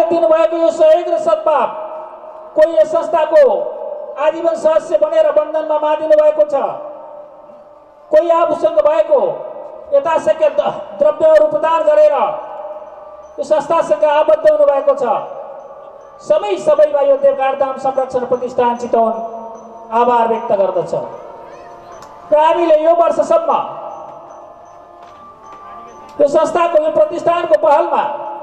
सरकारले दिनुभएको यो सहयोग र सद्भाव कोही यस संस्थाको आजीवन सदस्य बनेर बन्धनमा बाँधिनु भएको छ, कोही आफूसँग भएको यथाशक्य द्रव्यहरू प्रदान गरेर यो संस्थासँग आबद्ध हुनुभएको छ। सबैमा यो देवघाट धाम संरक्षण प्रतिष्ठान चितवन आभार व्यक्त गर्दछ र हामीले यो वर्षसम्म यो संस्थाको यो प्रतिष्ठानको पहलमा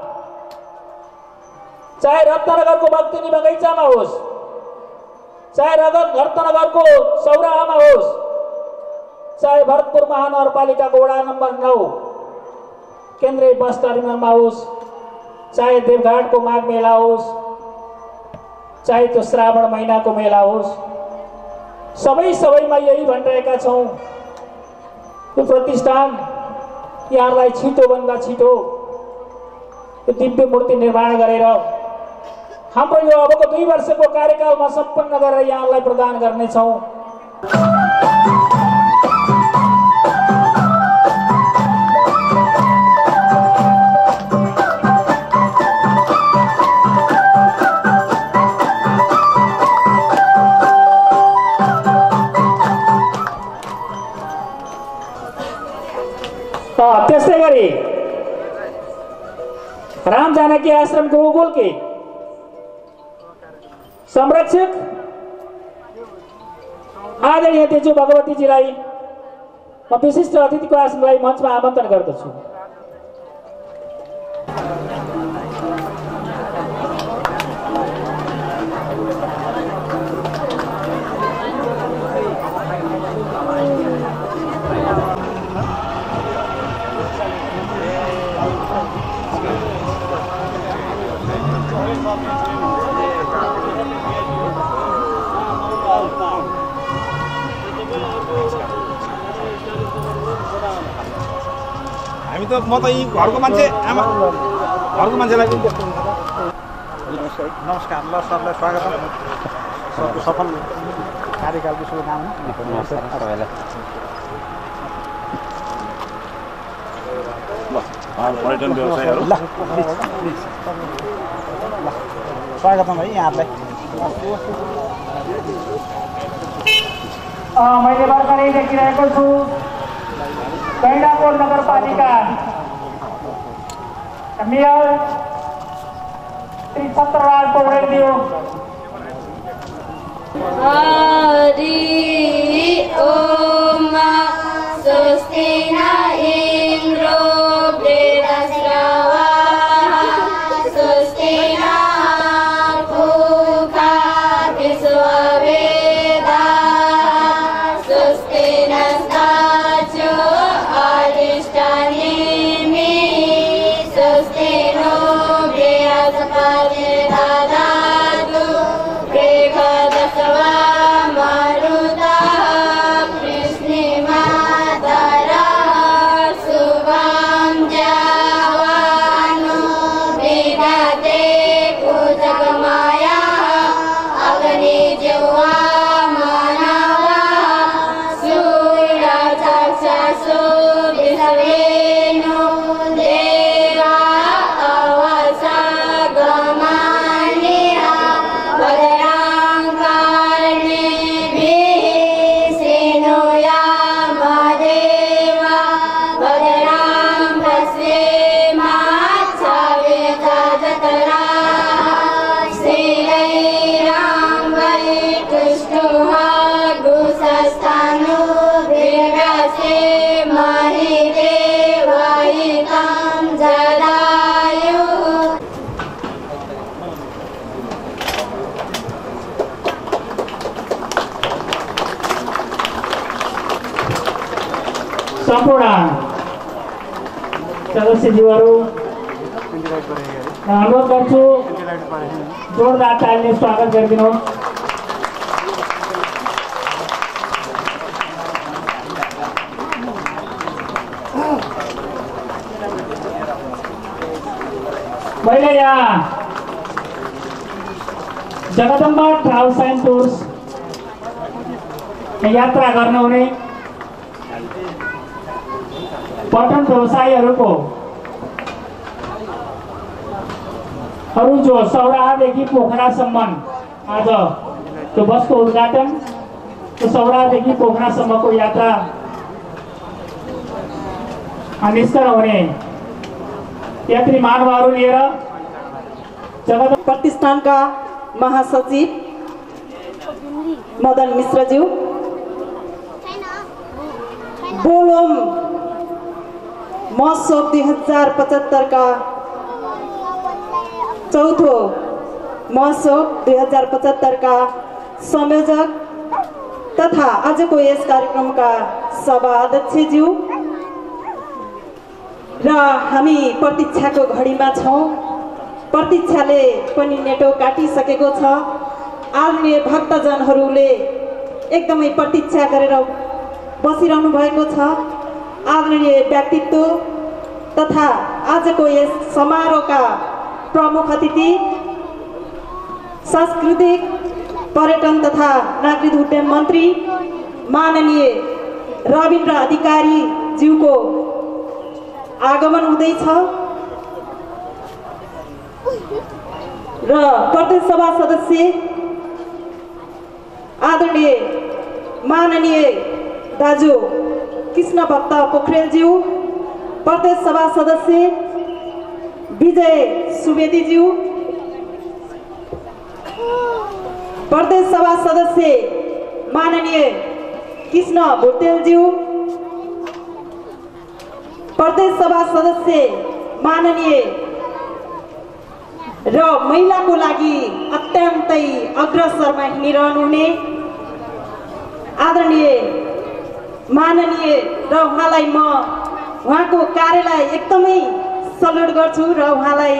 चाहे रत्नगरको भक्तिनी बगैँचामा होस्, चाहे रत्नगरको सौराहामा होस्, चाहे भरतपुर महानगरपालिकाको वडा नम्बर 9 केन्द्रीय बस टर्मिनलमा होस्, चाहे देवघाटको माघ मेला होस्, चाहे त्यो श्रावण महिनाको मेला होस्, सबैमा यही भनिरहेका छौँ, यो प्रतिष्ठान यहाँलाई छिटोभन्दा छिटो यो दिव्य मूर्ति निर्माण गरेर हाम्रो यो अबको 2 वर्षको कार्यकालमा सम्पन्न गरेर यहाँलाई प्रदान गर्नेछौँ। त्यस्तै गरी राम जानकी आश्रम गुरुकुलकी संरक्षक आदरणीय तेजु भगवतीजीलाई म विशिष्ट अतिथिको आसनलाई मञ्चमा आमन्त्रण गर्दछु। हामी त म त यी घरको मान्छे आमा घरको मान्छेलाई नमस्कार ल सरलाई स्वागत सफल कार्यकालको शुभकामना सबैलाई पर्यटन व्यवसायहरू ल स्वागतम है यहाँलाई। मैले भर्खरै देखिरहेको छु गैंडाकोट नगरपालिका मेयर श्री छत्रराज पौडेलज्यू। हरि ओम स्वस्ति न इन्द्रो वृहस्पतिः स्वस्ति न पूषा विश्ववेदाः स्वस्ति नस्तार्क्ष्यो अरिष्टनेमिः स्वस्ति नो बृहस्पतिर्दधातु बृहदस्वा मरुतः कृष्णिमातरः शुभं जवानो विदते कुजगमायाः अग्निज्योवा मानवः सूर्यचक्षुषो विश्वेनो देवा अवसगमानिः भद्रां कर्णेभिः शृणुयामदेवा भद्रां पश्येमाच्छवितजतराः श्रीरैराम्बरितुष्टुमगुसस्थानो दीर्घसे महिदेवहितं जदायुः। सम्पूर्ण सदस्यज्यूहरू अनुरोध गर्छु जोरदार तालीले स्वागत गरिदिनुहोस्। मैले यहाँ जगदम्बा ट्राभल्स एन्ड टुर्स यात्रा गर्नुहुने पर्यटन व्यवसायीहरूको जो सौराहादेखि पोखरासम्म आज त्यो बसको उद्घाटन, त्यो सौराहादेखि पोखरासम्मको यात्रा निष्कर्ण हुने यात्री महानुभावहरू लिएर जगत प्रतिष्ठानका महासचिव मदन मिश्रज्यू, बोलोम महोत्सव 2075 का चौथो महोत्सव 2075 का संयोजक तथा आजको यस कार्यक्रमका सभा अध्यक्षज्यू र हामी प्रतीक्षाको घडीमा छौँ। प्रतीक्षाले पनि नेटो काटिसकेको छ। आदरणीय भक्तजनहरूले एकदमै प्रतीक्षा गरेर बसिरहनु भएको छ। आदरणीय व्यक्तित्व तथा आजको यस समारोहका प्रमुख अतिथि सांस्कृतिक पर्यटन तथा नागरिक उड्डयन मन्त्री माननीय रविन्द्र अधिकारी ज्यूको आगमन हुँदैछ र प्रदेश सभा सदस्य आदरणीय माननीय दाजु कृष्ण भक्त पोखरेलज्यू, प्रदेश सभा सदस्य विजय सुवेदीज्यू, प्रदेश सभा सदस्य माननीय कृष्ण भुटेलज्यू, प्रदेश सभा सदस्य माननीय र महिलाको लागि अत्यन्तै अग्रसरमा हिँडिरहनुहुने आदरणीय माननीय र उहाँलाई म उहाँको कार्यलाई एकदमै सल्युट गर्छु र उहाँलाई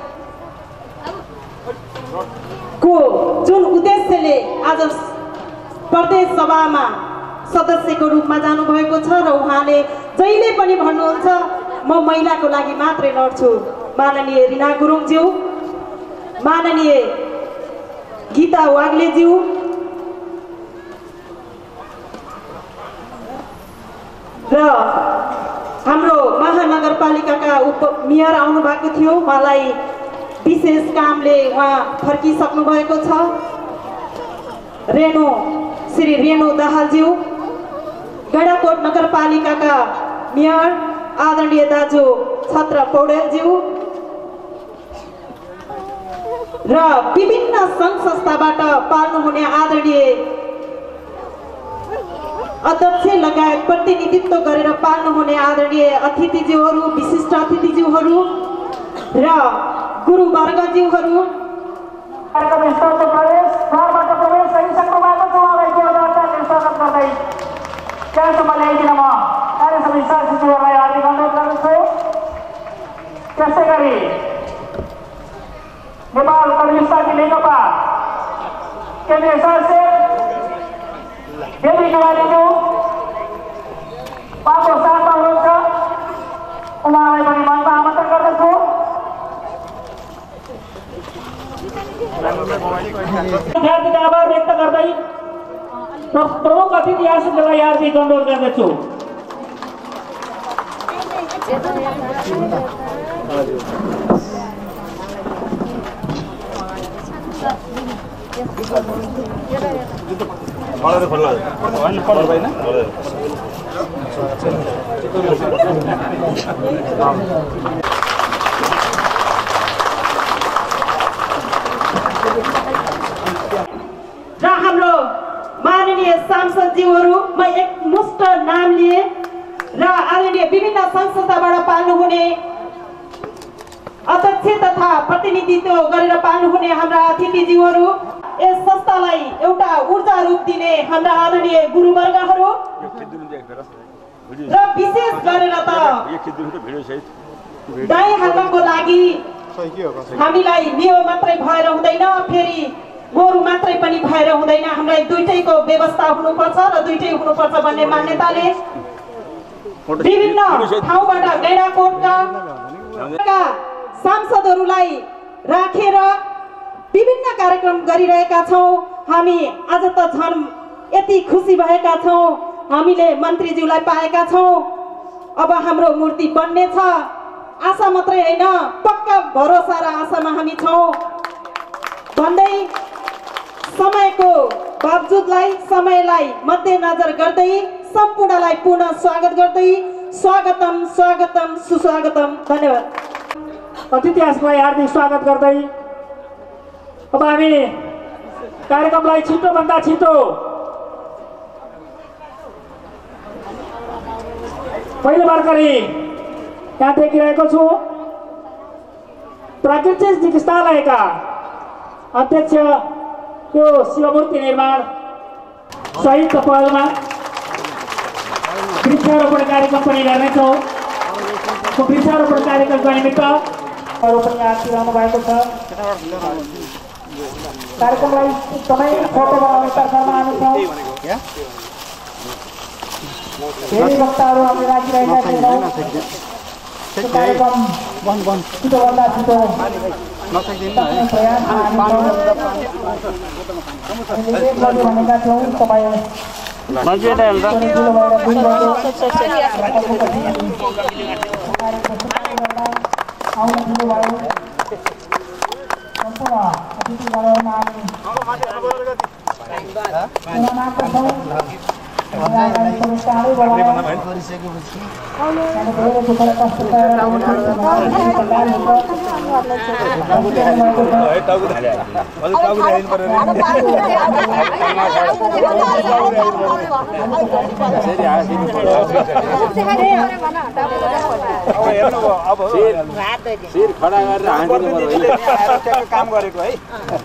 को जुन उद्देश्यले आज प्रदेश सभामा सदस्यको रूपमा जानुभएको छ र उहाँले जहिले पनि भन्नुहुन्छ म महिलाको लागि मात्रै लड्छु। माननीय रिना गुरुङज्यू, माननीय गीता वाग्लेज्यू, र हाम्रो महानगरपालिकाका उपमेयर आउनु भएको थियो। उहाँलाई विशेष कामले उहाँ फर्किसक्नु भएको छ। श्री रेणु दाहालज्यू, गैंडाकोट नगरपालिकाका मेयर आदरणीय दाजु छत्र पौडेलज्यू र विभिन्न सङ्घ संस्थाबाट पाल्नुहुने आदरणीय अध्यक्ष लगायत प्रतिनिधित्व गरेर पाल्नुहुने आदरणीय अतिथिज्यूहरू, विशिष्ट अतिथिज्यूहरू र गुरुवर्गज्यूहरू, कार्यक्रम स्थलको द्वारबाट प्रवेश गरिसक्नु भएको छ। उहाँलाई जोरदार तालीले स्वागत गर्दै त्यहाँसम्म ल्याइदिन म कार्य समिति सचिवहरूलाई हार्दिक अनुरोध गर्दछु। त्यसै गरी नेपाल कम्युनिस्ट पार्टी नेकपा केन्द्रीय सदस्य देवी कुमारीज्यू उहाँको साथमा हुनुहुन्छ, उहाँलाई पनि मञ्चमा आमन्त्रण गर्दछु। हार्दिक आभार व्यक्त गर्दै प्रमुख अतिथि आसनलाई हार्दिक अनुरोध गर्दछु। र हाम्रो माननीय सांसदज्यूहरू, म एकमुष्ट नाम लिए र आदरणीय विभिन्न सङ्घ संस्थाबाट पाल्नुहुने अध्यक्ष तथा प्रतिनिधित्व गरेर पाल्नुहुने हाम्रा अतिथिज्यूहरू, यस संस्थालाई एउटा ऊर्जा रूप दिने हाम्रा आदरणीय गुरुवर्गहरू र विशेष गरेर त दाई हाल्नको लागि हामीलाई नियो मात्रै भएर हुँदैन, फेरि गोरु मात्रै पनि भएर हुँदैन। हामीलाई दुईटैको व्यवस्था हुनुपर्छ र दुईटै हुनुपर्छ भन्ने मान्यताले विभिन्न ठाउँबाट गैंडाकोटका सांसदहरूलाई राखेर विभिन्न कार्यक्रम गरिरहेका छौँ। हामी आज त झन् यति खुसी भएका छौँ, हामीले मन्त्रीज्यूलाई पाएका छौँ। अब हाम्रो मूर्ति बन्ने छ आशा मात्रै होइन पक्का भरोसा र आशामा हामी छौँ भन्दै समयको बावजुदलाई समयलाई मध्यनजर गर्दै सम्पूर्णलाई पुनः स्वागत गर्दै स्वागतम स्वागतम सुस्वागतम। धन्यवाद। अतिथि आजलाई हार्दिक स्वागत गर्दै अब हामी कार्यक्रमलाई छिटोभन्दा छिटो पहिले भर्खरै यहाँ देखिरहेको छु प्राकृतिक चिकित्सालयका अध्यक्ष यो शिवमूर्ति निर्माण संयुक्त पहलमा वृक्षारोपण कार्यक्रम पनि गर्नेछौँ। वृक्षारोपण कार्यक्रमको निमित्त अरू पनि आइरहनु भएको छ। कार्यक्रमलाई एकदमै छोटो बनाउने तर्फमा हामी छौँ। धेरै वक्ताहरू हामी राखिरहेका छैनौँ। कार्यक्रम छिटोभन्दा छिटो सक्ने प्रयासमा हामी भनेका छौँ। तपाईँ आउनु दिनुभयो। सम्पूर्ण अतिथिगणमा खडा गरेर हाँकिदिनु काम गरेको है।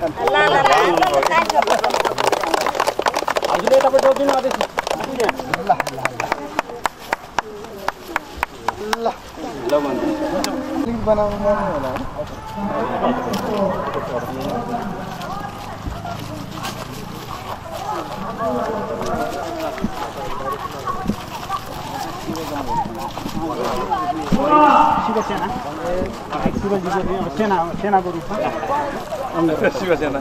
हजुरले तपाईँ टोकिनु अझै सेनाको रूपमा शिवसेना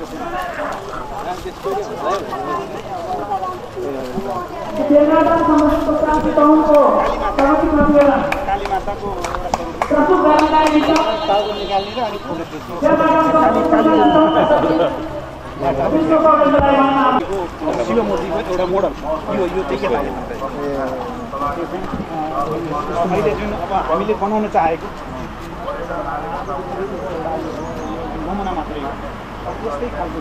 शिवमूर्तिको एउटा मोडल यो चाहिँ के लाग्यो अहिले जुन अब हामीले बनाउन चाहेको नमुना मात्रै हो। त्यस्तै खालको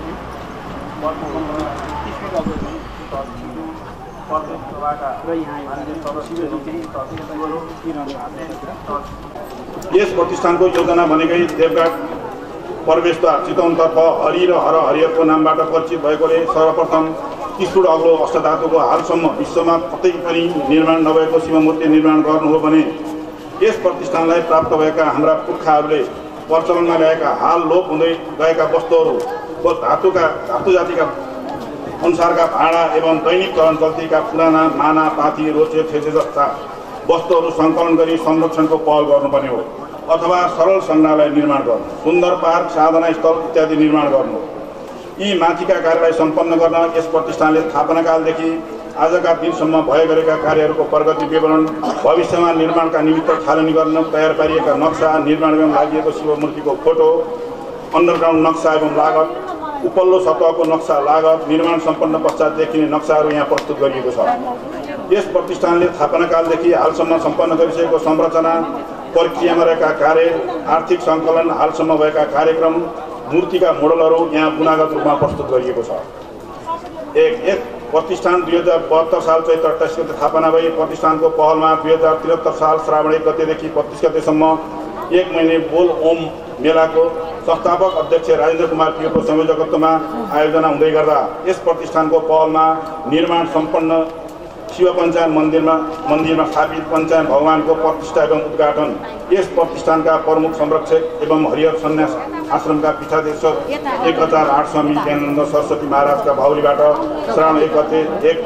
यस प्रतिष्ठानको योजना भनेकै देवघाट प्रवेशद्वार चितवनतर्फ हरि र हर हरिहरको नामबाट परिचित भएकोले सर्वप्रथम 30 फुट अग्लो अष्टधातुको हालसम्म विश्वमा कतै पनि निर्माण नभएको शिवमूर्ति निर्माण गर्नु हो भने यस प्रतिष्ठानलाई प्राप्त भएका हाम्रा पुर्खाहरूले प्रचलनमा ल्याएका हाल लोप हुँदै गएका वस्तुहरू धातु जातिका अनुसारका भाँडा एवं दैनिक चलन चल्तीका पुराना माना पाथी रोचे थेचे जस्ता वस्तुहरू सङ्कलन गरी संरक्षणको पहल गर्नुपर्ने हो अथवा सरल सङ्ग्रहालय निर्माण गर्नु, सुन्दर पार्क, साधना स्थल इत्यादि निर्माण गर्नु। यी माथिका कार्यलाई सम्पन्न गर्न यस प्रतिष्ठानले स्थापनाकालदेखि आजका दिनसम्म भए गरेका कार्यहरूको प्रगति विवरण, भविष्यमा निर्माणका निमित्त थालनी गर्न तयार पारिएका नक्सा, निर्माणमा लागि शिवमूर्तिको फोटो, अन्डरग्राउन्ड नक्सा एवं लागत, उपल्लो सतहको नक्सा लागत, निर्माण सम्पन्न पश्चात देखिने नक्साहरू यहाँ प्रस्तुत गरिएको छ। यस प्रतिष्ठानले स्थापनाकालदेखि हालसम्म सम्पन्न गरिसकेको संरचना, प्रक्रियामा रहेका कार्य, आर्थिक सङ्कलन, हालसम्म भएका कार्यक्रम, मूर्तिका मोडलहरू यहाँ गुणागत रूपमा प्रस्तुत गरिएको छ। एक प्रतिष्ठान 2072 साल चैत्र 28 गते स्थापना भई प्रतिष्ठानको पहलमा 2073 साल श्रावण 1 गतेदेखि 25 गतेसम्म 1 महिने बोल ओम मेलाको संस्थापक अध्यक्ष राजेन्द्र कुमार पियोको संयोजकत्वमा आयोजना हुँदै गर्दा यस प्रतिष्ठानको पहलमा निर्माण सम्पन्न शिव पञ्चायन मन्दिरमा स्थापित पञ्चायन भगवानको प्रतिष्ठा एवं उद्घाटन, यस प्रतिष्ठानका प्रमुख संरक्षक एवं हरिहर सन्यास आश्रमका पीठाध्यक्ष 1008 स्वामी ज्ञानन्द सरस्वती महाराजका बाहुलीबाट श्रावण 1 गते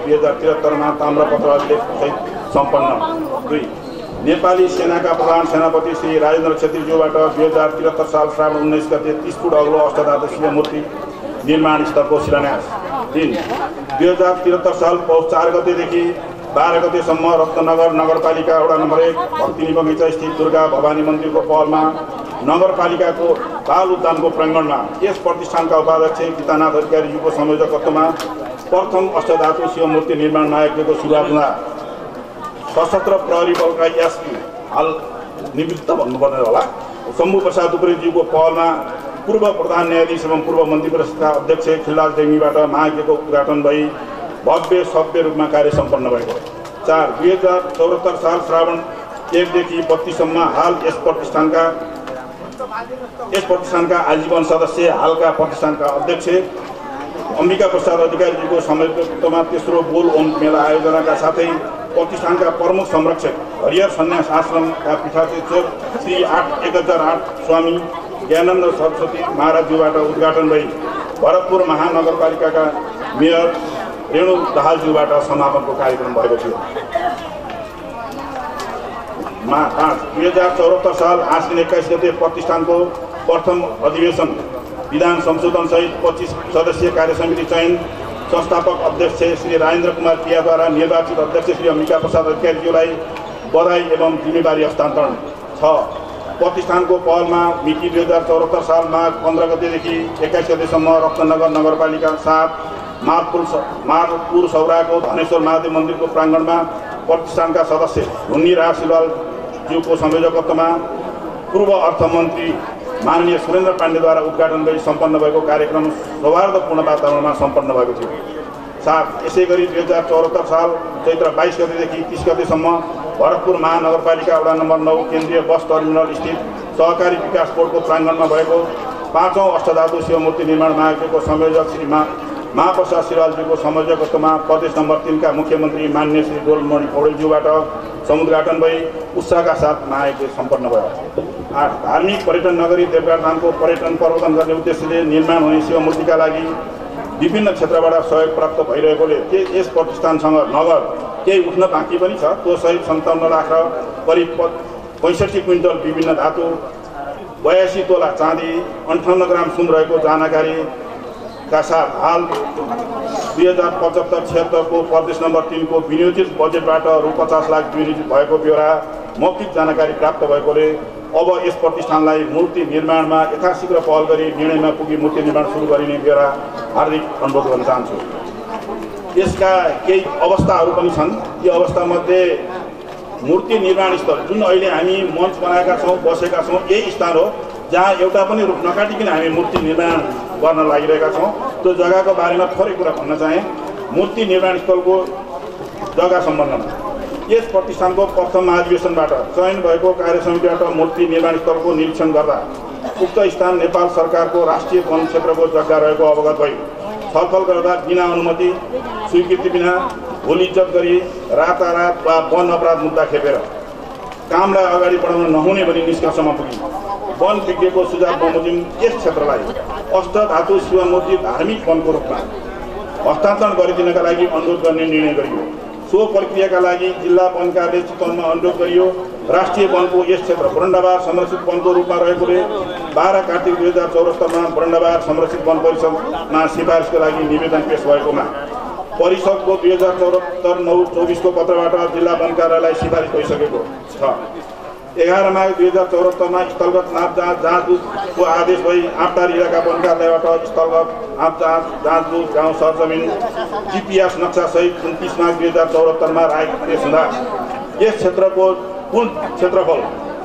2073 ताम्रपत्र लेखसहित सम्पन्न। 2 नेपाली सेनाका प्रधान सेनापति श्री राजेन्द्र छेत्रीज्यूबाट 2073 साल श्रावण 19 गते 30 फुट अग्लो अष्टधातु शिवमूर्ति निर्माण स्थलको शिलान्यास। 3 2073 साल पौष 4 गतेदेखि 12 गतेसम्म रत्नगर नगरपालिका वडा नम्बर 1 भक्तिनी बगैँचा स्थित दुर्गा भवानी मन्दिरको पहलमा नगरपालिकाको बाल उद्यानको प्राङ्गणमा यस प्रतिष्ठानका उपाध्यक्ष गीतानाथ अधिकारीज्यूको संयोजकत्वमा प्रथम अष्टधातु शिवमूर्ति निर्माण महायज्ञको सुरुवात हुँदा सशस्त्र प्रहरी बलका एसपी हाल निवृत्त भन्नुपर्ने होला शम्भु प्रसाद उप्रेतीज्यूको पहलमा पूर्व प्रधान न्यायाधीश एवं पूर्व मन्त्री परिषदका अध्यक्ष खिलराज डेङ्गीबाट महायज्ञको उद्घाटन भई भव्य सभ्य रूपमा कार्य सम्पन्न भएको। 4 2074 साल श्रावण 1 देखि 32 सम्म हाल यस प्रतिष्ठानका आजीवन सदस्य हालका प्रतिष्ठानका अध्यक्ष अम्बिका प्रसाद अधिकारीज्यूको संयोजकत्वमा तेस्रो बोल ओम मेला आयोजनाका साथै प्रतिष्ठानका प्रमुख संरक्षक हरिहर सन्यास आश्रमका पीठाध्यक्ष श्री 1008 स्वामी ज्ञानन्द सरस्वती महाराजज्यूबाट उद्घाटन भई भरतपुर महानगरपालिकाका मेयर रेणु दाहालज्यूबाट समापनको कार्यक्रम भएको थियो। 5 2074 साल आश्विन 21 गते प्रतिष्ठानको प्रथम अधिवेशन विधान संशोधन सहित 25 सदस्यीय कार्यसमिति चयन संस्थापक अध्यक्ष श्री राजेन्द्र कुमार पियाद्वारा निर्वाचित अध्यक्ष श्री अम्बिका प्रसाद अधिकारीज्यूलाई बधाई एवं जिम्मेवारी हस्तान्तरण। 6 प्रतिष्ठानको पहलमा मिति 2074 साल माघ 15 गतेदेखि 21 गतेसम्म रत्नगर नगरपालिका 7 मारपुर सौराको धनेश्वर महादेव मन्दिरको प्राङ्गणमा प्रतिष्ठानका सदस्य हुन्नी राज सिलवालज्यूको संयोजकत्वमा पूर्व अर्थमन्त्री माननीय सुरेन्द्र पाण्डेद्वारा उद्घाटन गरी सम्पन्न भएको कार्यक्रम सौहार्दपूर्ण वातावरणमा सम्पन्न भएको थियो। 7 यसै गरी 2074 साल चैत्र 22 गतेदेखि 30 गतेसम्म भरतपुर महानगरपालिका वडा नम्बर 9 केन्द्रीय बस टर्मिनल स्थित सहकारी विकास बोर्डको प्राङ्गणमा भएको 5औं अष्टधातु शिवमूर्ति निर्माण महायज्ञको संयोजक श्री महाप्रसाद सिलवालज्यूको संयोजकत्वमा प्रदेश नम्बर 3 का मुख्यमन्त्री माननीय श्री डोलमणि पौडेलज्यूबाट समुद्घाटन भई उत्साहका साथ महायज्ञ सम्पन्न भयो। 8 धार्मिक पर्यटन नगरी देवघाट धामको पर्यटन प्रवर्धन गर्ने उद्देश्यले निर्माण हुने शिवमूर्तिका लागि विभिन्न क्षेत्रबाट सहयोग प्राप्त भइरहेकोले यस प्रतिष्ठानसँग नगद केही उठ्न बाँकी पनि छ। त्यो सहित 57 लाख र करिब 65 क्विन्टल विभिन्न धातु 82 तोला चाँदी 58 ग्राम सुन रहेको जानकारीका साथ हाल 2075-76 को प्रदेश नम्बर 3 को विनियोजित बजेटबाट रु 50 लाख विनियोजित भएको ब्यौरा मौखिक जानकारी प्राप्त भएकोले अब यस प्रतिष्ठानलाई मूर्ति निर्माणमा यथाशीघ्र पहल गरी निर्णयमा पुगी मूर्ति निर्माण सुरु गरिने बेला हार्दिक अनुरोध गर्न चाहन्छु। यसका केही अवस्थाहरू पनि छन्। यी अवस्थामध्ये मूर्ति निर्माण स्थल जुन अहिले हामी मञ्च बनाएका छौँ बसेका छौँ यही स्थान हो जहाँ एउटा पनि रुख नकाटिकन हामी मूर्ति निर्माण गर्न लागिरहेका छौँ। त्यो जग्गाको बारेमा थोरै कुरा भन्न चाहे। मूर्ति निर्माण स्थलको जग्गा सम्बन्धमा यस प्रतिष्ठानको प्रथम महाधिवेशनबाट चयन भएको कार्यसमितिबाट मूर्ति निर्माण स्थलको निरीक्षण गर्दा उक्त स्थान नेपाल सरकारको राष्ट्रिय वन क्षेत्रको जग्गा रहेको अवगत भई छलफल गर्दा बिना अनुमति स्वीकृति बिना भुल इज्जत गरी रातारात वा वन अपराध मुद्दा खेपेर कामलाई अगाडि बढाउन नहुने भनी निष्कर्षमा पुग्यो। वन विज्ञको सुझाव बमोजिम यस क्षेत्रलाई अष्टधातु शिवमूर्ति धार्मिक वनको रूपमा हस्तान्तरण गरिदिनका लागि अनुरोध गर्ने निर्णय गरियो। सो प्रक्रियाका लागि जिल्ला वन कार्यालय चितवनमा अनुरोध गरियो। राष्ट्रिय वनको यस क्षेत्र बरण्डाबार संरक्षित वनको रूपमा रहेकोले 12 कार्तिक 2074 मा बरण्डाबार संरक्षित वन परिषदमा सिफारिसको लागि निवेदन पेश भएकोमा परिषदको 2074-9-24 को पत्रबाट जिल्ला वन कार्यालयलाई सिफारिस भइसकेको छ। 11 माघ 2074 मा स्थलगत नाप जाँचको आदेश भई आँपटार इलाका वन कार्यालयबाट स्थलगत आँप जाँच गाउँ सरजमिन GPS नक्सा सहित 29 माघ 2074 मा राय पेश हुँदा यस क्षेत्रको कुल क्षेत्रफल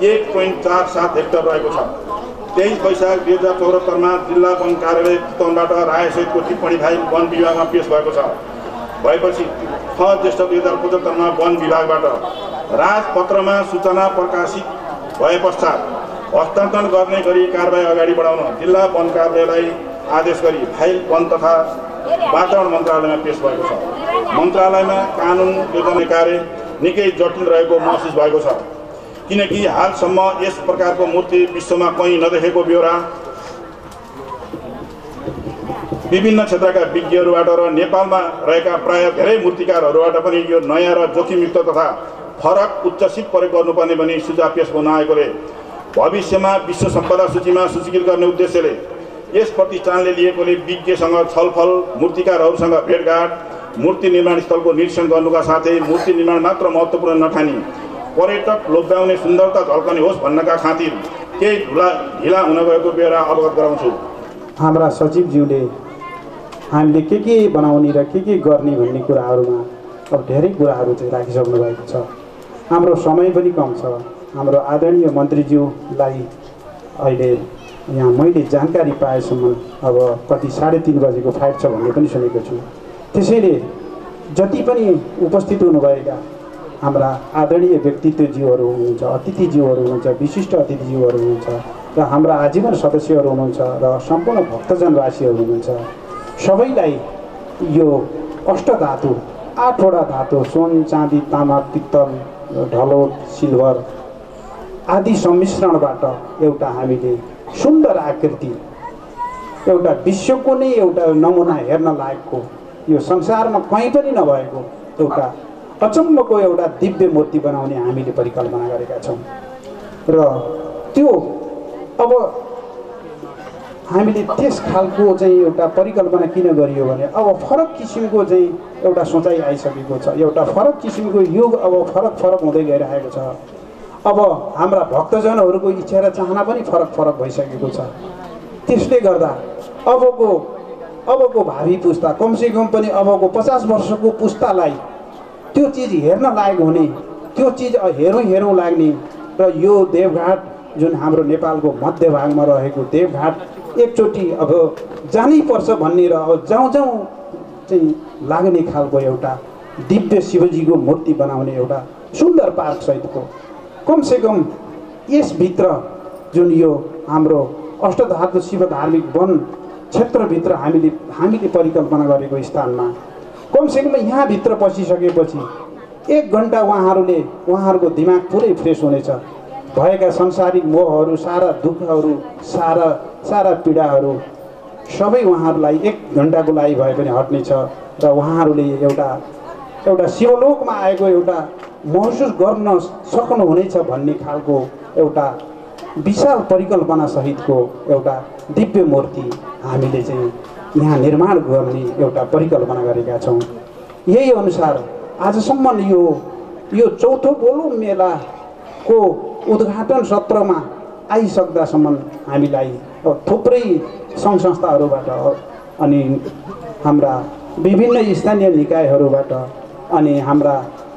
1.47 हेक्टर रहेको छ। 23 वैशाख 2074 मा जिल्ला वन कार्यालय चितवनबाट रायसहितको टिप्पणी फाइल वन विभागमा पेश भएको छ। भएपछि 6 ज्येष्ठ 2075 मा वन विभागबाट राजपत्रमा सूचना प्रकाशित भए पश्चात हस्तान्तरण गर्ने गरी कारबाही अगाडि बढाउन जिल्ला वन कार्यालयलाई आदेश गरी फाइल वन तथा वातावरण मन्त्रालयमा पेश भएको छ। मन्त्रालयमा कानुन योजना कार्य निकै जटिल रहेको महसुस भएको छ किनकि हालसम्म यस प्रकारको मूर्ति विश्वमा कहीँ नदेखेको ब्यौरा विभिन्न क्षेत्रका विज्ञहरूबाट र नेपालमा रहेका प्राय धेरै मूर्तिकारहरूबाट पनि यो नयाँ र जोखिमयुक्त तथा फरक उच्च सिप प्रयोग गर्नुपर्ने भनी सुझाव पेश हुन आएकोले भविष्यमा विश्व सम्पदा सूचीमा सूचीकृत गर्ने उद्देश्यले यस प्रतिष्ठानले लिएकोले विज्ञसँग छलफल मूर्तिकारहरूसँग भेटघाट मूर्ति निर्माण स्थलको निरीक्षण गर्नुका साथै मूर्ति निर्माण मात्र महत्त्वपूर्ण नठानी पर्यटक लोभ्याउने सुन्दरता झल्कने होस् भन्नका खातिर केही ढिला हुन गएको बेला अवगत गराउँछु। हाम्रा सचिवज्यूले हामीले के बनाउने र के गर्ने भन्ने कुराहरूमा अब धेरै कुराहरू चाहिँ राखिसक्नु भएको छ। हाम्रो समय पनि कम छ। हाम्रो आदरणीय मन्त्रीज्यूलाई अहिले यहाँ मैले जानकारी पाएसम्म अब कति 3:30 बजेको फ्लाइट छ भन्ने पनि सुनेको छु। त्यसैले जति पनि उपस्थित हुनुभएका हाम्रा आदरणीय व्यक्तित्वज्यूहरू हुनुहुन्छ, अतिथिज्यूहरू हुनुहुन्छ, विशिष्ट अतिथिज्यूहरू हुनुहुन्छ र हाम्रा आजीवन सदस्यहरू हुनुहुन्छ र सम्पूर्ण भक्तजनवासीहरू हुनुहुन्छ, सबैलाई यो अष्टधातु 8वटा धातु सोन, चाँदी, तामा, पित्तल, ढलोट, सिल्भर आदि सम्मिश्रणबाट एउटा हामीले सुन्दर आकृति, एउटा विश्वको नै एउटा नमुना हेर्न लायकको, यो संसारमा कहीँ पनि नभएको एउटा अचम्मको एउटा दिव्य मूर्ति बनाउने हामीले परिकल्पना गरेका छौँ। र त्यो अब हामीले त्यस खालको चाहिँ एउटा परिकल्पना किन गरियो भने अब फरक किसिमको चाहिँ एउटा सोचाइ आइसकेको छ। एउटा फरक किसिमको युग अब फरक हुँदै गइरहेको छ। अब हाम्रा भक्तजनहरूको इच्छा र चाहना पनि फरक भइसकेको छ। त्यसले गर्दा अबको भावी पुस्ता, कमसेकम पनि अबको 50 वर्षको पुस्तालाई त्यो चिज हेर्न लायक हुने, त्यो चिज हेरौँ लाग्ने र यो देवघाट जुन हाम्रो नेपालको मध्य भागमा रहेको देवघाट एकचोटि अब जानै पर्छ भन्ने र अब जाउँ चाहिँ लाग्ने खालको एउटा दिव्य शिवजीको मूर्ति बनाउने एउटा सुन्दर पार्क सहितको कमसेकम यसभित्र जुन यो हाम्रो अष्टधातु शिव धार्मिक वन क्षेत्रभित्र हामीले परिकल्पना गरेको स्थानमा कमसेकम यहाँभित्र पसिसकेपछि 1 घन्टा उहाँहरूको दिमाग पुरै फ्रेस हुनेछ। भएका सांसारिक मोहहरू, सारा दुःखहरू, सारा पीडाहरू सबै उहाँहरूलाई 1 घन्टाको लागि भए पनि हट्नेछ र उहाँहरूले एउटा शिवलोकमा आएको एउटा महसुस गर्न सक्नुहुनेछ भन्ने खालको एउटा विशाल परिकल्पना सहितको एउटा दिव्य मूर्ति हामीले चाहिँ यहाँ निर्माण गर्ने एउटा परिकल्पना गरेका छौँ। यही अनुसार आजसम्म यो चौथो गोलो मेलाको उद्घाटन सत्रमा आइसक्दासम्म हामीलाई थुप्रै सङ्घ संस्थाहरूबाट अनि हाम्रा विभिन्न स्थानीय निकायहरूबाट अनि हाम्रा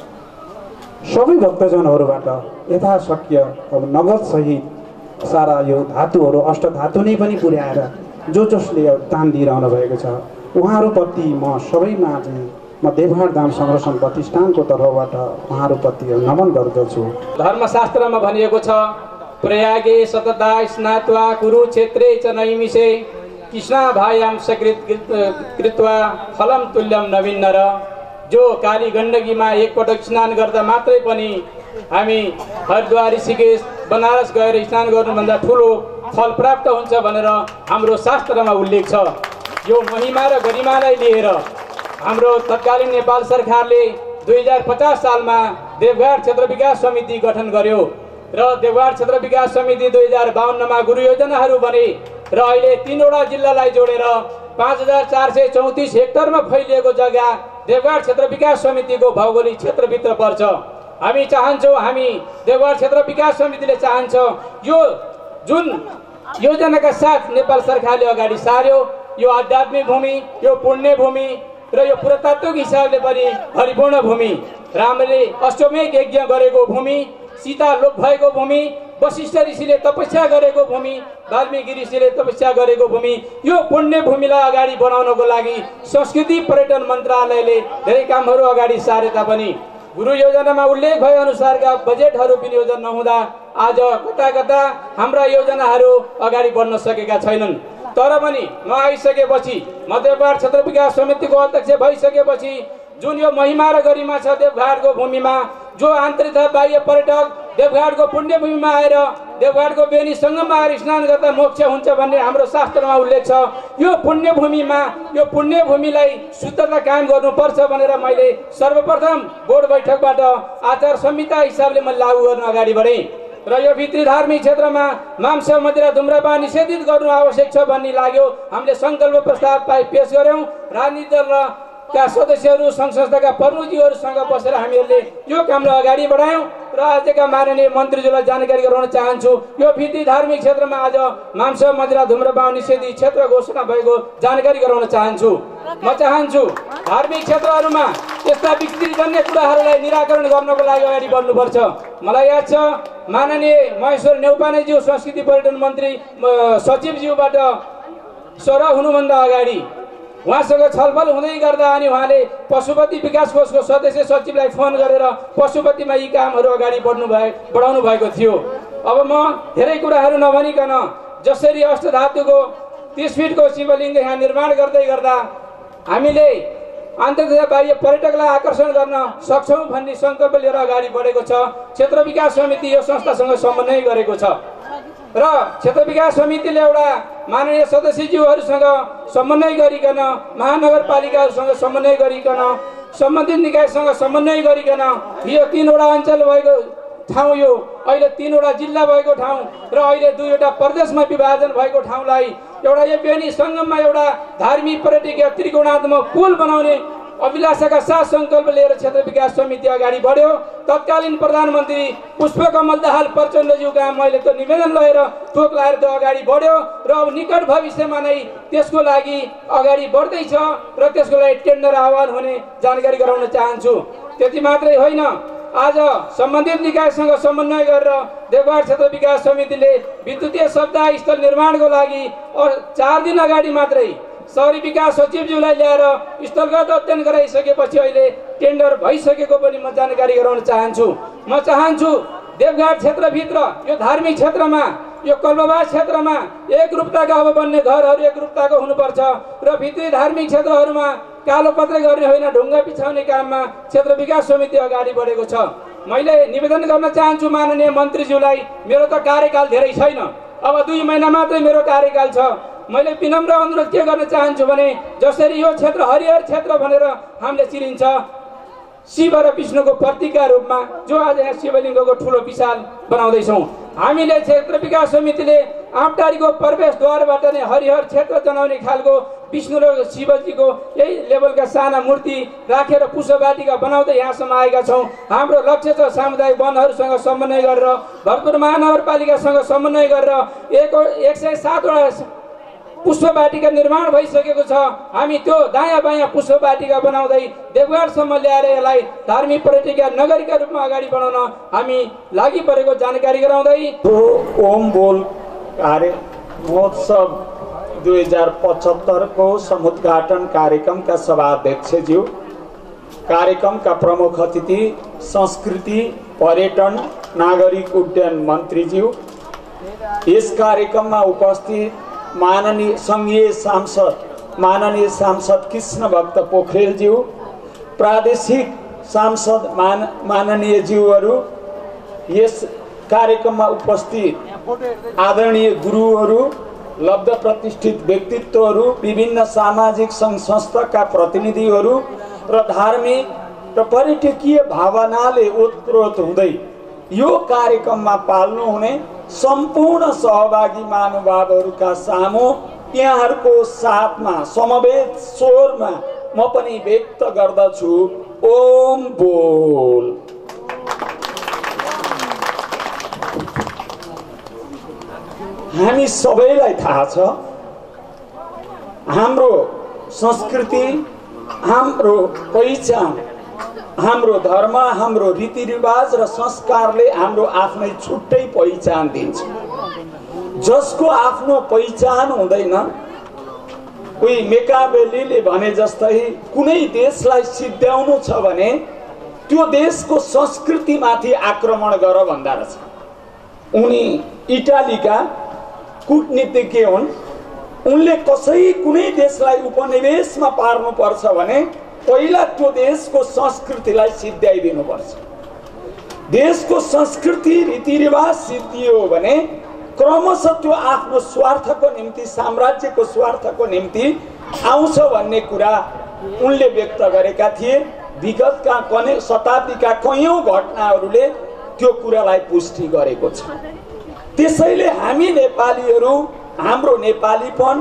सबै भक्तजनहरूबाट यथाशक्य अब नगद सहित सारा यो धातुहरू अष्टधातु नै पनि पुर्याएर जसले दान दिइरहनु भएको छ उहाँहरूप्रति म सबैमा चाहिँ म देवघाट धाम संरक्षण प्रतिष्ठानको तर्फबाट उहाँहरूप्रति नमन गर्दछु। धर्मशास्त्रमा भनिएको छ प्रयागे सतता स्नात्वा कुरुक्षेत्रे च नैमिषे कृष्णाभायाम सकृत कृत्वा फलम तुल्यम नवीनर। जो काली गण्डकीमा एकपटक स्नान गर्दा मात्रै पनि हामी हरिद्वार, ऋषिकेश, बनारस गएर स्नान गर्नुभन्दा ठुलो फल प्राप्त हुन्छ भनेर हाम्रो शास्त्रमा उल्लेख छ। यो महिमा र गरिमालाई लिएर हाम्रो तत्कालीन नेपाल सरकारले 2050 सालमा देवघाट क्षेत्र विकास समिति गठन गर्यो र देवघाट क्षेत्र विकास समिति 2052मा गुरु योजनाहरू बने र अहिले 3वटा जिल्लालाई जोडेर 5434 हेक्टरमा फैलिएको जग्गा देवघाट क्षेत्र विकास समितिको भौगोलिक क्षेत्रभित्र पर्छ। हामी चाहन्छौँ, हामी देवघाट क्षेत्र विकास समितिले चाहन्छ यो जुन योजनाका साथ नेपाल सरकारले अगाडि सार्यो यो आध्यात्मिक भूमि, यो पुण्य भूमि र यो पुरातात्विक हिसाबले पनि परिपूर्ण भूमि, रामले अश्वमेध यज्ञ गरेको भूमि, सीता लोप भएको भूमि, वशिष्ठ ऋषिले तपस्या गरेको भूमि, वाल्मीकि ऋषिले तपस्या गरेको भूमि, यो पुण्य भूमिलाई अगाडि बढाउनको लागि संस्कृति पर्यटन मन्त्रालयले धेरै कामहरू अगाडि सारे तापनि गुरु योजनामा उल्लेख भए अनुसारका बजेटहरू विनियोजन नहुँदा आज कता हाम्रा योजनाहरू अगाडि बढ्न सकेका छैनन्। तर पनि म आइसकेपछि, म देवघाट क्षेत्र विकास समितिको अध्यक्ष भइसकेपछि जुन यो महिमा र गरिमा छ देवघाटको भूमिमा, जो आन्तरिक तथा बाह्य पर्यटक देवघाटको पुण्य भूमिमा आएर देवघाटको बेनी सङ्गममा आएर स्नान गर्दा मोक्ष हुन्छ भन्ने हाम्रो शास्त्रमा उल्लेख छ। यो पुण्य भूमिमा यो पुण्य भूमिलाई शुद्धता कायम गर्नुपर्छ भनेर मैले सर्वप्रथम बोर्ड बैठकबाट आचार संहिता हिसाबले मैले लागू गर्न अगाडि बढेँ र यो भित्री धार्मिक क्षेत्रमा मांस, मदिरा, धुम्रपान निषेधित गर्नु आवश्यक छ भन्ने लाग्यो। हामीले सङ्कल्प प्रस्ताव पेश गर्यौँ। राजनीतिक दल र का सदस्यहरू सङ्घ संस्थाका प्रमुखजीहरूसँग बसेर हामीहरूले यो कामलाई अगाडि बढायौँ र आजका माननीय मन्त्रीज्यूलाई जानकारी गराउन चाहन्छु। यो भित्री धार्मिक क्षेत्रमा आज मांस मदिरा धुम्रपान निषेधी क्षेत्र घोषणा भएको जानकारी गराउन चाहन्छु। म चाहन्छु धार्मिक क्षेत्रहरूमा यस्ता विकृतिजन्य कुराहरूलाई निराकरण गर्नको लागि अगाडि बढ्नुपर्छ। मलाई याद छ माननीय महेश्वर नेउपानेज्यू संस्कृति पर्यटन मन्त्री सचिवज्यूबाट सरह हुनुभन्दा अगाडि उहाँसँग छलफल हुँदै गर्दा अनि उहाँले पशुपति विकास कोषको सदस्य सचिवलाई फोन गरेर पशुपतिमा यी कामहरू अगाडि बढाउनु भएको थियो। अब म धेरै कुराहरू नभनिकन जसरी अष्टधातुको 30 फिटको शिवलिङ्ग यहाँ निर्माण गर्दै गर्दा हामीले अन्तर्राष्ट्रिय बाह्य पर्यटकलाई आकर्षण गर्न सक्छौँ भन्ने सङ्कल्प लिएर अगाडि बढेको छ। क्षेत्र विकास समिति यो संस्थासँग समन्वय गरेको छ र क्षेत्र विकास समितिले एउटा माननीय सदस्यज्यूहरूसँग समन्वय गरिकन महानगरपालिकाहरूसँग समन्वय गरिकन सम्बन्धित निकायसँग समन्वय गरिकन यो 3वटा अञ्चल भएको ठाउँ यो अहिले 3वटा जिल्ला भएको ठाउँ र अहिले 2वटा प्रदेशमा विभाजन भएको ठाउँलाई एउटा यो बेनी सङ्गममा एउटा धार्मिक पर्यटकीय त्रिकोणात्मक पुल बनाउने अभिलाषाका साथ सङ्कल्प लिएर क्षेत्र विकास समिति अगाडि बढ्यो। तत्कालीन प्रधानमन्त्री पुष्पकमल दाहाल प्रचण्डज्यूका मैले त्यो निवेदन लिएर टोक लगाएर त्यो अगाडि बढ्यो र अब निकट भविष्यमा नै त्यसको लागि अगाडि बढ्दैछ र त्यसको लागि टेन्डर आह्वान हुने जानकारी गराउन चाहन्छु। त्यति मात्रै होइन, आज सम्बन्धित निकायसँग समन्वय गरेर देवघाट क्षेत्र विकास समितिले विद्युतीय शब्द स्थल निर्माणको लागि 4 दिन अगाडि मात्रै शहरी विकास सचिवज्यूलाई ल्याएर स्थलगत अध्ययन गराइसकेपछि अहिले टेन्डर भइसकेको पनि म जानकारी गराउन चाहन्छु। म चाहन्छु देवघाट क्षेत्रभित्र यो धार्मिक क्षेत्रमा यो कल्पवास क्षेत्रमा एकरूपताका अब बन्ने घरहरू एकरूपताको हुनुपर्छ र भित्री धार्मिक क्षेत्रहरूमा कालोपत्रे गर्ने होइन ढुङ्गा बिछाउने काममा क्षेत्र विकास समिति अगाडि बढेको छ। मैले निवेदन गर्न चाहन्छु माननीय मन्त्रीज्यूलाई, मेरो त कार्यकाल धेरै छैन, अब 2 महिना मात्रै मेरो कार्यकाल छ। मैले विनम्र अनुरोध के गर्न चाहन्छु भने जसरी यो क्षेत्र हरिहर क्षेत्र भनेर हामीले चिनिन्छ शिव र विष्णुको प्रतीकका रूपमा जो आज यहाँ शिवलिङ्गको ठुलो विशाल बनाउँदैछौँ, हामीले क्षेत्र विकास समितिले आँपटारीको प्रवेशद्वारबाट नै हरिहर क्षेत्र जनाउने खालको विष्णु र शिवजीको यही लेभलका साना मूर्ति राखेर पुष्पवाटिका बनाउँदै यहाँसम्म आएका छौँ। हाम्रो लक्ष्य छ सामुदायिक वनहरूसँग समन्वय गरेर भरतपुर महानगरपालिकासँग समन्वय गरेर 107वटा पुष्पवाटिका निर्माण भइसकेको छ। हामी त्यो दायाँ बायाँ पुष्पवाटिका बनाउँदै देवघाटसम्म ल्याएर यसलाई धार्मिक पर्यटकीय नगरीका रूपमा अगाडि बढाउन हामी लागि परेको जानकारी गराउँदै ओम बोल कार्य महोत्सव 2075 को समुद्घाटन कार्यक्रमका सभाध्यक्षज्यू, कार्यक्रमका प्रमुख अतिथि संस्कृति पर्यटन नागरिक उड्डयन मन्त्रीज्यू, यस कार्यक्रममा उपस्थित माननीय संघीय सांसद कृष्ण भक्त पोखरेलज्यू, प्रादेशिक सांसद माननीय ज्यूहरू, यस कार्यक्रममा उपस्थित आदरणीय गुरुहरू, लब्ध प्रतिष्ठित व्यक्तित्वहरू, विभिन्न सामाजिक सङ्घ संस्थाका प्रतिनिधिहरू र धार्मिक र पर्यटकीय भावनाले ओतप्रोत हुँदै यो कार्यक्रममा पाल्नुहुने सम्पूर्ण सहभागी महानुभावहरूका सामु यहाँहरूको साथमा समवेत स्वरमा म पनि व्यक्त गर्दछु ओम बोल। हामी सबैलाई थाहा छ हाम्रो संस्कृति, हाम्रो पहिचान, हाम्रो धर्म, हाम्रो रीतिरिवाज र संस्कारले हाम्रो आफ्नै छुट्टै पहिचान दिन्छ। जसको आफ्नो पहिचान हुँदैन, कोही मेकाबेलीले भने जस्तै कुनै देशलाई सिद्ध्याउनु छ भने त्यो देशको संस्कृतिमाथि आक्रमण गर भन्दा रहेछ। उनी इटालीका कूटनीतिज्ञ हुन्, उनले कसै कुनै देशलाई उपनिवेशमा पार्नुपर्छ भने पहिला त्यो देशको संस्कृतिलाई सिद्ध्याइदिनुपर्छ। देशको संस्कृति रीतिरिवाज सिद्धियो भने क्रमशः त्यो आफ्नो स्वार्थको निम्ति, साम्राज्यको स्वार्थको निम्ति आउँछ भन्ने कुरा उनले व्यक्त गरेका थिए। विगतका शताब्दीका कैयौँ घटनाहरूले त्यो कुरालाई पुष्टि गरेको छ। त्यसैले हामी नेपालीहरू हाम्रो नेपालीपन,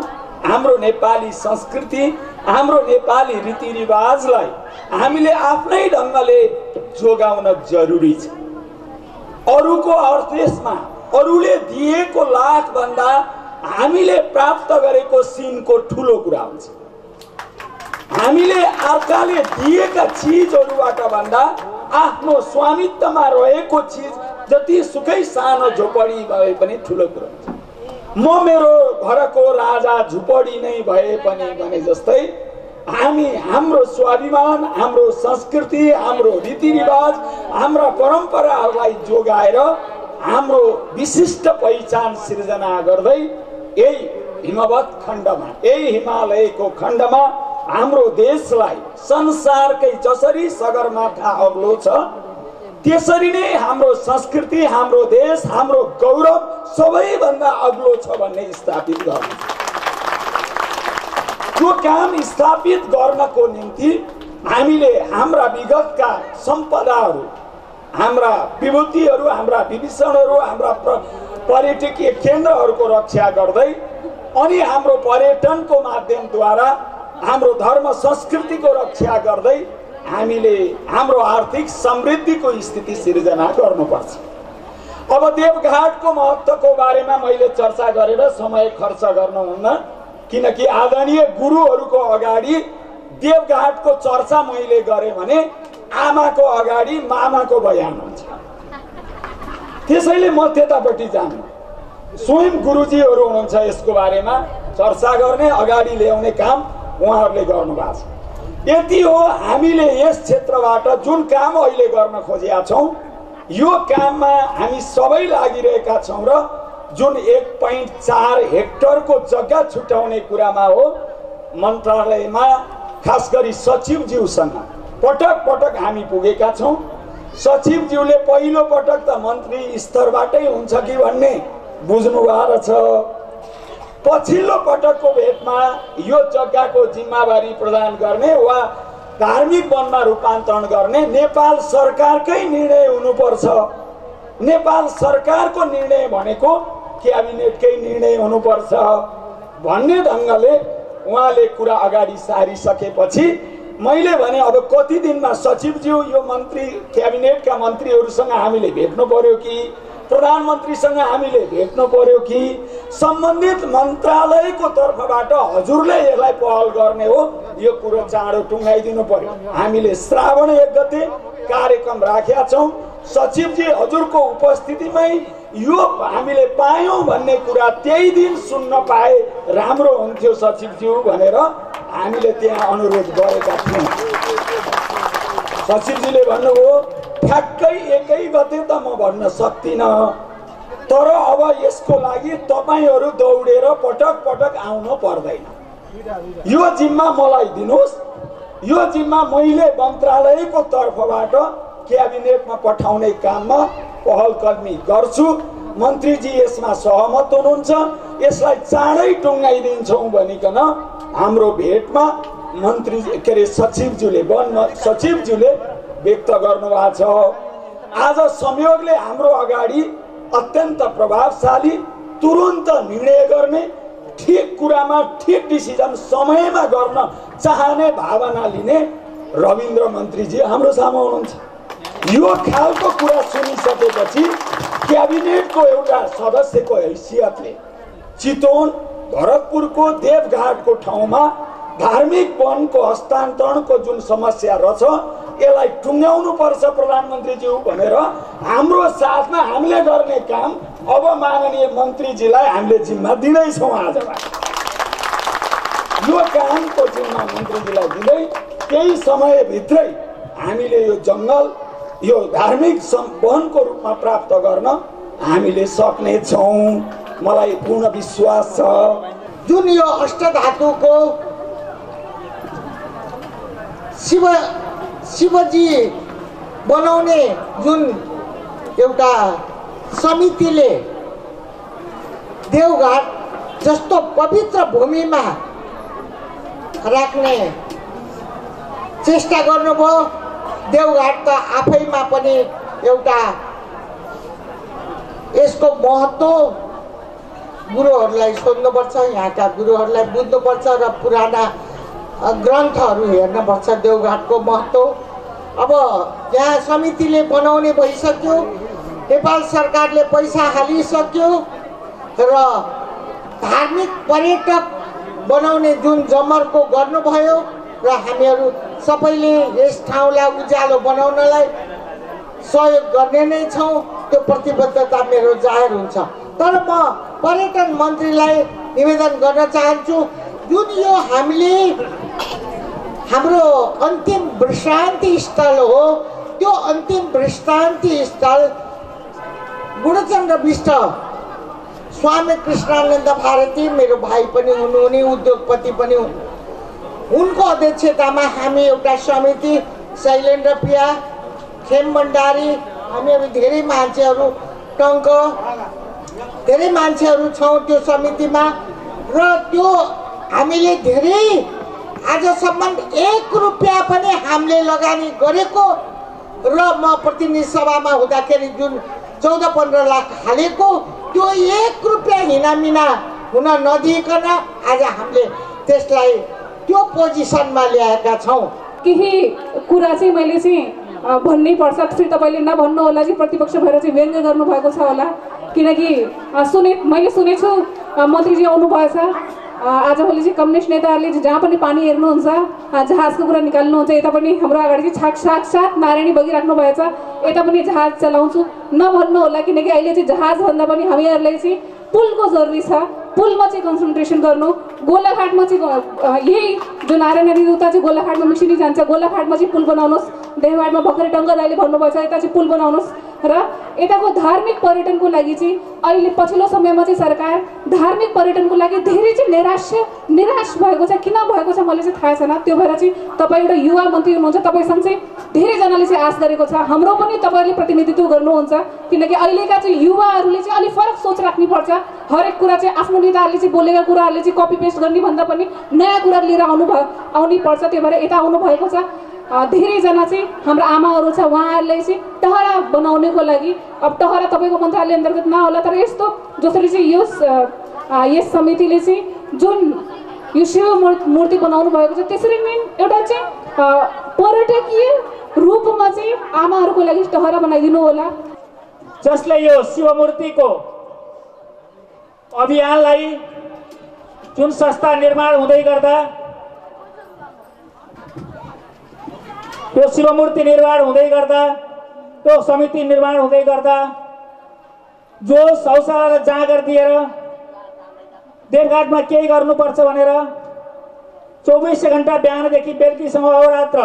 हाम्रो नेपाली संस्कृति, हाम्रो नेपाली रीतिरिवाजलाई हामीले आफ्नै ढङ्गले जोगाउन जरुरी छ। अरूको अर्थदेशमा अरूले दिएको लाखभन्दा हामीले प्राप्त गरेको सिनको ठुलो कुरा हुन्छ। हामीले अर्काले दिएका चिजहरूबाट भन्दा आफ्नो स्वामित्वमा रहेको चिज जति सुकै सानो झोपडी भए पनि ठुलो कुरा हुन्छ। म मेरो घरको राजा झुपडी नै भए पनि भने जस्तै हामी हाम्रो स्वाभिमान, हाम्रो संस्कृति, हाम्रो रीतिरिवाज, हाम्रा परम्पराहरूलाई जोगाएर हाम्रो विशिष्ट पहिचान सिर्जना गर्दै यही हिमवत खण्डमा, यही हिमालयको खण्डमा हाम्रो देशलाई संसारकै जसरी सगरमाथा अग्लो छ त्यसरी नै हाम्रो संस्कृति, हाम्रो देश, हाम्रो गौरव सबैभन्दा अग्लो छ भन्ने स्थापित गर्नु। त्यो काम स्थापित गर्नको निम्ति हामीले हाम्रा विगतका सम्पदाहरू, हाम्रा विभूतिहरू, हाम्रा विभीषणहरू, हाम्रा पर्यटकीय केन्द्रहरूको रक्षा गर्दै अनि हाम्रो पर्यटनको माध्यमद्वारा हाम्रो धर्म संस्कृतिको रक्षा गर्दै हामीले हाम्रो आर्थिक समृद्धिको स्थिति सिर्जना गर्नुपर्छ। अब देवघाटको महत्त्वको बारेमा मैले चर्चा गरेर समय खर्च गर्नुहुन्न, किनकि आदरणीय गुरुहरूको अगाडि देवघाटको चर्चा मैले गरेँ भने आमाको अगाडि मामाको बयान हुन्छ। त्यसैले म त्यतापट्टि जानु, स्वयं गुरुजीहरू हुनुहुन्छ यसको बारेमा चर्चा गर्ने, अगाडि ल्याउने काम उहाँहरूले गर्नुभएको छ। यति हो, हामीले यस क्षेत्रबाट जुन काम अहिले गर्न खोजेका छौँ यो काममा हामी सबै लागिरहेका छौँ र जुन 1.4 हेक्टरको जग्गा छुट्याउने कुरामा हो, मन्त्रालयमा खास गरी सचिवज्यूसँग पटक पटक हामी पुगेका छौँ। सचिवज्यूले पहिलो पटक त मन्त्री स्तरबाटै हुन्छ कि भन्ने बुझ्नु भएको छ। पछिल्लो पटकको भेटमा यो जग्गाको जिम्मेवारी प्रदान गर्ने वा धार्मिक वनमा रूपान्तरण गर्ने नेपाल सरकारकै निर्णय हुनुपर्छ। नेपाल सरकारको निर्णय भनेको क्याबिनेटकै निर्णय हुनुपर्छ भन्ने ढङ्गले उहाँले कुरा अगाडि सारिसकेपछि मैले भने अब कति दिनमा सचिवज्यू यो मन्त्री क्याबिनेटका मन्त्रीहरूसँग हामीले भेट्नु पर्यो कि प्रधानमन्त्रीसँग हामीले भेट्नु पर्यो कि सम्बन्धित मन्त्रालयको तर्फबाट हजुरले यसलाई पहल गर्ने हो, यो कुरो चाँडो टुङ्गाइदिनु पर्यो। हामीले श्रावण 1 गते कार्यक्रम राखेका छौँ। सचिवजी हजुरको उपस्थितिमै यो हामीले पायौँ भन्ने कुरा त्यही दिन सुन्न पाए राम्रो हुन्थ्यो सचिवज्यू भनेर हामीले त्यहाँ अनुरोध गरेका थियौँ। सचिवजीले भन्नुभयो ठ्याक्कै 1 गते त म भन्न सक्दिनँ, तर अब यसको लागि तपाईहरू दौडेर पटक पटक आउनु पर्दैन। यो जिम्मा मलाई दिनुहोस्, यो जिम्मा मैले मन्त्रालयको तर्फबाट क्याबिनेटमा पठाउने काममा पहलकदमी गर्छु। मन्त्रीजी यसमा सहमत हुनुहुन्छ, यसलाई चाँडै टुङ्गाइदिन्छौँ भनिकन हाम्रो भेटमा मन्त्री सचिवज्यूले व्यक्त गर्नुभएको छ। आज संयोगले हाम्रो अगाडि अत्यन्त प्रभावशाली, तुरुन्त निर्णय गर्ने, ठिक कुरामा ठिक डिसिजन समयमा गर्न चाहने भावना लिने रविन्द्र मन्त्रीजी हाम्रो सामु हुनुहुन्छ। यो खालको कुरा सुनिसकेपछि क्याबिनेटको एउटा सदस्यको हैसियतले चितवन भरतपुरको देवघाटको ठाउँमा धार्मिक वनको हस्तान्तरणको जुन समस्या रहेछ यसलाई टुङ्गाउनु पर्छ प्रधानमन्त्रीज्यू भनेर हाम्रो साथमा हामीले गर्ने काम अब माननीय मन्त्रीजीलाई हामीले जिम्मा दिँदैछौँ। आजबाट यो कामको जिम्मा मन्त्रीजीलाई दिँदै केही समयभित्रै हामीले यो जङ्गल, यो धार्मिक वनको रूपमा प्राप्त गर्न हामीले सक्नेछौँ, मलाई पूर्ण विश्वास छ। जुन यो अष्टधातुको शिवजी बनाउने जुन एउटा समितिले देवघाट जस्तो पवित्र भूमिमा राख्ने चेष्टा गर्नुभयो। देवघाट त आफैमा पनि एउटा यसको महत्त्व गुरुहरूलाई सोध्नुपर्छ, यहाँका गुरुहरूलाई बुझ्नुपर्छ र पुराना ग्रन्थहरू हेर्नुपर्छ देवघाटको महत्त्व। अब यहाँ समितिले बनाउने भइसक्यो, नेपाल सरकारले पैसा हालिसक्यो र धार्मिक पर्यटक बनाउने जुन जमर्को गर्नुभयो र हामीहरू सबैले यस ठाउँलाई उज्यालो बनाउनलाई सहयोग गर्ने नै छौँ। त्यो प्रतिबद्धता मेरो जाहेर हुन्छ। तर म पर्यटन मन्त्रीलाई निवेदन गर्न चाहन्छु, जुन यो हामीले हाम्रो अन्तिम विश्रान्ति स्थल हो, त्यो अन्तिम विश्रान्ति स्थल गुणचन्द्र विष्ट स्वामी कृष्णानन्द भारती मेरो भाइ पनि हुनुहुने, उद्योगपति पनि हुन्। उनको अध्यक्षतामा हामी एउटा समिति, शैलेन्द्र पिया, खेम भण्डारी, हामीहरू धेरै मान्छेहरू, टङ्क धेरै मान्छेहरू छौँ त्यो समितिमा र त्यो हामीले धेरै आजसम्म 1 रुपियाँ पनि हामीले लगानी गरेको र म प्रतिनिधि सभामा हुँदाखेरि जुन 14-15 लाख हालेको त्यो 1 रुपियाँ हिनामिना हुन नदिइकन आज हामीले त्यसलाई त्यो पोजिसनमा ल्याएका छौँ। केही कुरा चाहिँ मैले चाहिँ भन्नै पर्छ। फेरि तपाईँले नभन्नु होला कि प्रतिपक्ष भएर चाहिँ व्यङ्ग्य गर्नुभएको छ होला, किनकि मैले सुनेछु मन्त्रीजी आउनुभएछ आजभोलि चाहिँ कम्युनिस्ट नेताहरूले जहाँ पनि पानी हेर्नुहुन्छ जहाजको कुरा निकाल्नुहुन्छ, यता पनि हाम्रो अगाडि चाहिँ साक्षात् नारायणी बगिराख्नु भएछ, यता पनि जहाज चलाउँछु नभन्नु होला, किनकि अहिले चाहिँ जहाजभन्दा पनि हामीहरूलाई चाहिँ पुलको जरुरी छ। पुलमा चाहिँ कन्सन्ट्रेसन गर्नु। गोलाघाटमा चाहिँ यही जो नारायण नदी उता चाहिँ गोलाघाटमा मिसिनी जान्छ, गोलाघाटमा चाहिँ पुल बनाउनुहोस्। देवघाटमा भर्खरै टङ्क दाइले भन्नुभएछ यता चाहिँ पुल बनाउनुहोस्। र यताको धार्मिक पर्यटनको लागि चाहिँ अहिले पछिल्लो समयमा चाहिँ सरकार धार्मिक पर्यटनको लागि धेरै चाहिँ निराश भएको छ। किन भएको छ मलाई चाहिँ थाहा छैन। त्यो भएर चाहिँ तपाईँ एउटा युवा मन्त्री हुनुहुन्छ, तपाईँसँग चाहिँ धेरैजनाले चाहिँ आश गरेको छ। हाम्रो पनि तपाईँहरूले प्रतिनिधित्व गर्नुहुन्छ, किनकि अहिलेका चाहिँ युवाहरूले चाहिँ अलिक फरक सोच राख्नुपर्छ। हरेक कुरा चाहिँ आफ्नो नेताहरूले चाहिँ बोलेका कुराहरूले चाहिँ कपी पेस्ट गर्ने भन्दा पनि नयाँ कुरा लिएर आउनै पर्छ। त्यो भएर यता आउनुभएको छ। धेरैजना चाहिँ हाम्रो आमाहरू छ, उहाँहरूले चाहिँ टहरा बनाउनेको लागि, अब टहरा तपाईँको मन्त्रालय अन्तर्गत नहोला, तर यस्तो जसरी चाहिँ यस समितिले चाहिँ जुन यो शिव मूर्ति बनाउनु भएको छ त्यसरी नै एउटा चाहिँ पर्यटकीय रूपमा चाहिँ आमाहरूको लागि टहरा बनाइदिनु होला, जसले यो शिव मूर्तिको अभियानलाई जुन संस्था निर्माण हुँदै गर्दा यो शिवमूर्ति निर्माण हुँदै गर्दा त्यो समिति निर्माण हुँदै गर्दा जो शौचालय र जाँगर दिएर देवघाटमा केही गर्नुपर्छ भनेर 24 घण्टा बिहानदेखि बेलुकीसम्म अहोरात्र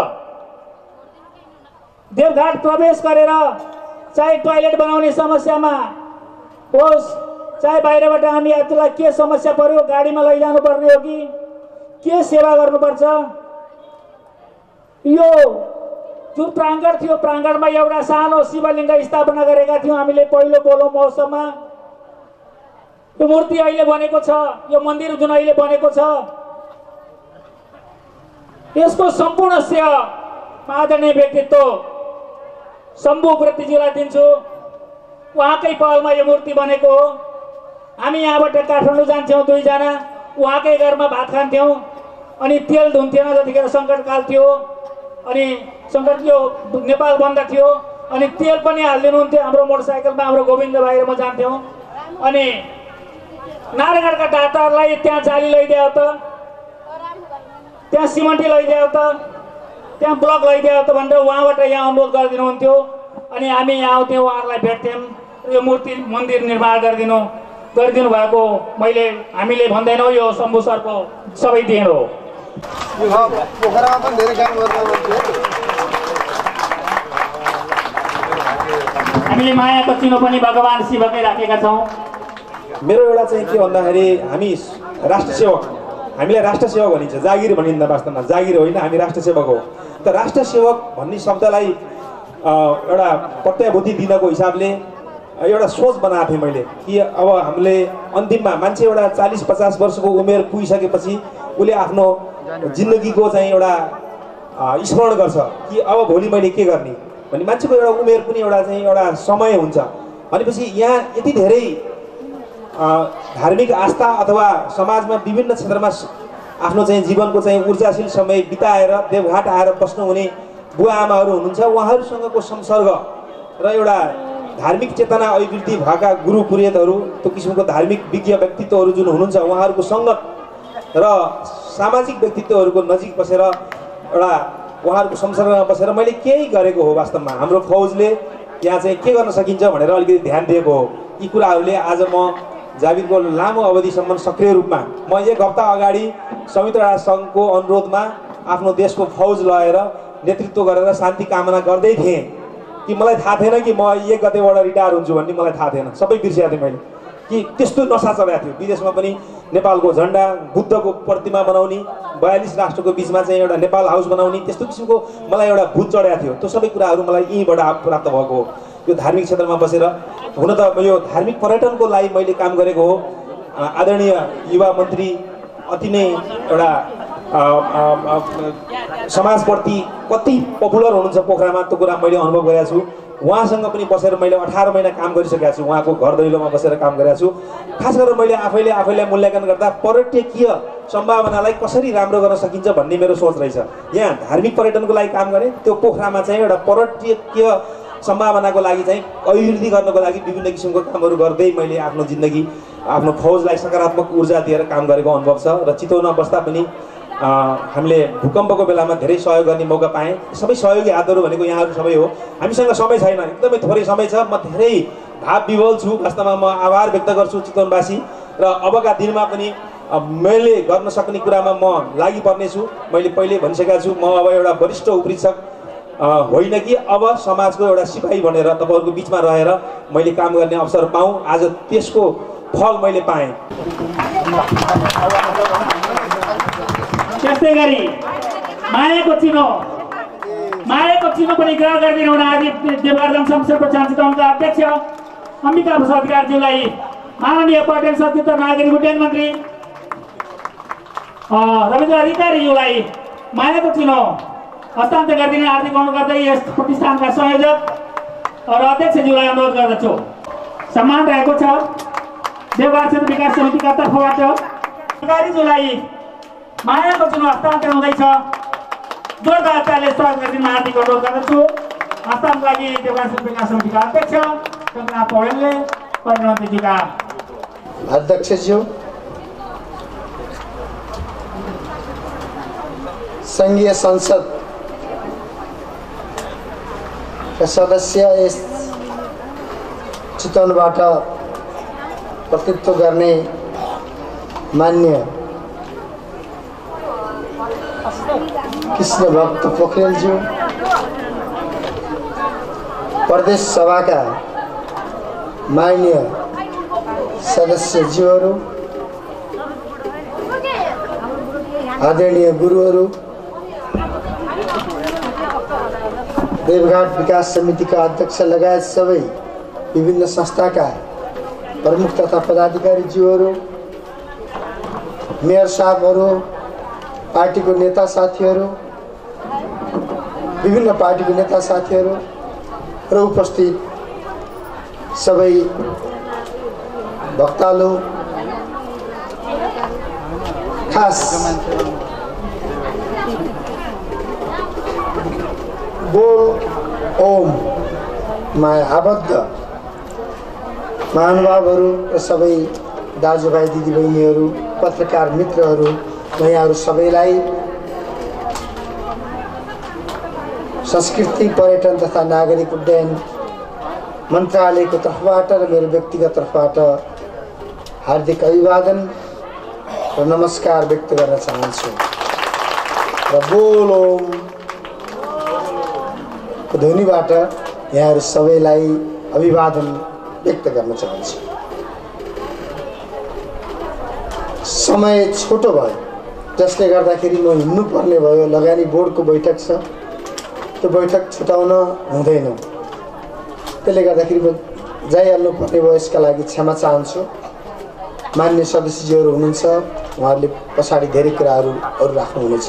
देवघाट प्रवेश गरेर चाहे टोयलेट बनाउने समस्यामा होस्, चाहे बाहिरबाट हामी यात्रुलाई के समस्या पर्यो, गाडीमा लैजानु पर्ने हो कि के सेवा गर्नुपर्छ, यो जुन प्राङ्गण थियो प्राङ्गणमा एउटा सानो शिवलिङ्ग स्थापना गरेका थियौँ हामीले पहिलो पोलो महोत्सवमा। यो मूर्ति अहिले बनेको छ, यो मन्दिर जुन अहिले बनेको छ यसको सम्पूर्ण श्रेय आदरणीय व्यक्तित्व शम्भु व्रतीजीलाई दिन्छु। उहाँकै पहलमा यो मूर्ति बनेको हो। हामी यहाँबाट काठमाडौँ जान्थ्यौँ दुईजना, उहाँकै घरमा भात खान्थ्यौँ अनि तेल धुन्थेन जतिखेर सङ्कटकाल थियो अनि सङ्कट यो नेपाल बन्द थियो अनि तेल पनि हालिदिनुहुन्थ्यो हाम्रो मोटरसाइकलमा। हाम्रो गोविन्द भाइ र म जान्थ्यौँ अनि नारायणगढका दाताहरूलाई त्यहाँ जाली लैदियो त, त्यहाँ सिमन्टी लैदियो त, त्यहाँ ब्लक लैदियो त भनेर उहाँबाट यहाँ अनुरोध गरिदिनुहुन्थ्यो अनि हामी यहाँ आउँथ्यौँ, उहाँहरूलाई भेट्थ्यौँ। यो मूर्ति मन्दिर निर्माण गरिदिनु भएको हामीले भन्दैनौँ, यो शम्भु सरको सबै देन हो। पोखरामा पनि धेरै काम गर्नु हामीले मायाको चिनो पनि भगवान् शिवकै राखेका छौँ। मेरो एउटा चाहिँ के भन्दाखेरि हामी राष्ट्र सेवक, हामीलाई राष्ट्र सेवक भनिन्छ, जागिर भनिन्छ वास्तवमा जागिर होइन, हामी राष्ट्र सेवक हो। त राष्ट्र सेवक भन्ने शब्दलाई एउटा प्रत्याभूति दिनको हिसाबले एउटा सोच बनाएको थिएँ मैले कि अब हामीले अन्तिममा मान्छे एउटा 40-50 वर्षको उमेर पुगिसकेपछि उसले आफ्नो जिन्दगीको चाहिँ एउटा स्मरण गर्छ कि अब भोलि मैले के गर्ने भन्ने। मान्छेको एउटा उमेर पनि एउटा चाहिँ एउटा समय हुन्छ। भनेपछि यहाँ यति धेरै धार्मिक आस्था अथवा समाजमा विभिन्न क्षेत्रमा आफ्नो चाहिँ जीवनको चाहिँ ऊर्जाशील समय बिताएर देवघाट आएर बस्नुहुने बुवा आमाहरू हुनुहुन्छ। उहाँहरूसँगको संसर्ग र एउटा धार्मिक चेतना अभिवृद्धि भएका गुरु पुरोहितहरू, त्यो किसिमको धार्मिक विज्ञ व्यक्तित्वहरू जुन हुनुहुन्छ, उहाँहरूको सङ्गत र सामाजिक व्यक्तित्वहरूको नजिक बसेर एउटा उहाँहरूको संसर्गमा बसेर मैले केही गरेको हो। वास्तवमा हाम्रो फौजले यहाँ चाहिँ के गर्न सकिन्छ भनेर अलिकति ध्यान दिएको हो। यी कुराहरूले आज म जावीरको लामो अवधिसम्म सक्रिय रूपमा म 1 हप्ता अगाडि संयुक्त राष्ट्र सङ्घको अनुरोधमा आफ्नो देशको फौज लगाएर नेतृत्व गरेर शान्ति कामना गर्दै थिएँ कि मलाई थाहा थिएन कि म 1 गतेबाट रिटायर हुन्छु भन्ने मलाई थाहा थिएन। सबै बिर्सिएको थिएँ मैले कि त्यस्तो नसा चलाएको थियो। विदेशमा पनि नेपालको झन्डा, बुद्धको प्रतिमा बनाउने, 42 राष्ट्रको बिचमा चाहिँ एउटा नेपाल हाउस बनाउने, त्यस्तो किसिमको मलाई एउटा भूत चढेको थियो। त्यो सबै कुराहरू मलाई यहीँबाट प्राप्त भएको हो। यो धार्मिक क्षेत्रमा बसेर हुन त यो धार्मिक पर्यटनको लागि मैले काम गरेको हो। आदरणीय युवा मन्त्री अति नै एउटा समाजप्रति कति पपुलर हुनुहुन्छ पोखरामा, त्यो कुरा मैले अनुभव गरेको छु। उहाँसँग पनि बसेर मैले 18 महिना काम गरिसकेको छु। उहाँको घर दैलोमा बसेर काम गरेको छु। खास गरेर मैले आफैलाई मूल्याङ्कन गर्दा पर्यटकीय सम्भावनालाई कसरी राम्रो गर्न सकिन्छ भन्ने मेरो सोच रहेछ। यहाँ धार्मिक पर्यटनको लागि काम गरेँ, त्यो पोखरामा चाहिँ एउटा पर्यटकीय सम्भावनाको लागि चाहिँ अभिवृद्धि गर्नको लागि विभिन्न किसिमको कामहरू गर्दै मैले आफ्नो जिन्दगी, आफ्नो फौजलाई सकारात्मक ऊर्जा दिएर काम गरेको अनुभव छ। र चितवनमा बस्दा पनि हामीले भूकम्पको बेलामा धेरै सहयोग गर्ने मौका पाएँ। सबै सहयोगी हातहरू भनेको यहाँहरू सबै हो। हामीसँग समय छैन, एकदमै थोरै समय छ। म धेरै भाव विभोल छु। वास्तवमा म आभार व्यक्त गर्छु चितवनवासी र अबका दिनमा पनि मैले गर्न सक्ने कुरामा म लागि पर्नेछु। मैले पहिले भनिसकेको छु, म अब एउटा वरिष्ठ उपरीक्षक होइन कि अब समाजको एउटा सिपाही बनेर तपाईँहरूको बिचमा रहेर मैले काम गर्ने अवसर पाऊँ। आज त्यसको फल मैले पाएँ। त्यस्तै गरी मायाको चिनो पनि ग्रहण गरिदिनु हुन आदि देवघाट जनसंसदको चितवनका अध्यक्ष अम्बिका प्रसाद अधिकारीज्यूलाई, माननीय पर्यटन सचिव नागरिक उड्डयन मन्त्री रविन्द्र अधिकारीज्यूलाई मायाको चिनो हस्तान्तरण गरिदिने आर्थिक अनुरोध गर्दै यस प्रतिष्ठानका संयोजक र अध्यक्षज्यूलाई अनुरोध गर्दछु। सम्मान रहेको छ देवघाट क्षेत्र विकास समितिका तर्फबाट अधिकारीज्यूलाई मायाको चिनो हस्तान्तरण हुँदैछ। जोरदार तालीले स्वागत गरिदिन हार्दिक अनुरोध गर्दछु। हस्तान्तरणको लागि देवघाट क्षेत्र विकास समितिका अध्यक्ष शङ्करनाथ पौडेलले प्रधानमन्त्रीज्यूका अध्यक्षज्यू, सङ्घीय संसद सदस्य, यस चितवनबाट प्रतिनिधित्व गर्ने मान्य कृष्ण भक्त पोखरेलज्यू, प्रदेश सभाका मान्य सदस्यज्यूहरू, आदरणीय गुरुहरू, देवघाट विकास समितिका अध्यक्ष लगायत सबै विभिन्न संस्थाका प्रमुख तथा पदाधिकारीज्यूहरू, मेयर साहबहरू, पार्टीको नेता साथीहरू, विभिन्न पार्टीको नेता साथीहरू र उपस्थित सबै भक्तालु, खास बोल ओम मा आबद्ध महानुभावहरू र सबै दाजुभाइ दिदीबहिनीहरू, पत्रकार मित्रहरू, म यहाँहरू सबैलाई संस्कृति पर्यटन तथा नागरिक उड्डयन मन्त्रालयको तर्फबाट र मेरो व्यक्तिगत तर्फबाट हार्दिक अभिवादन र नमस्कार व्यक्त गर्न चाहन्छु। र बोल ओम ध्वनिबाट यहाँहरू सबैलाई अभिवादन व्यक्त गर्न चाहन्छु। समय छोटो भयो, जसले गर्दाखेरि म हिँड्नुपर्ने भयो। लगानी बोर्डको बैठक छ, त्यो बैठक छुटाउन हुँदैन। त्यसले गर्दाखेरि म जाइहाल्नु पर्ने भयो। यसका लागि क्षमा चाहन्छु। मान्य सदस्यज्यूहरू हुनुहुन्छ, उहाँहरूले पछाडि धेरै कुराहरू अरू राख्नुहुनेछ।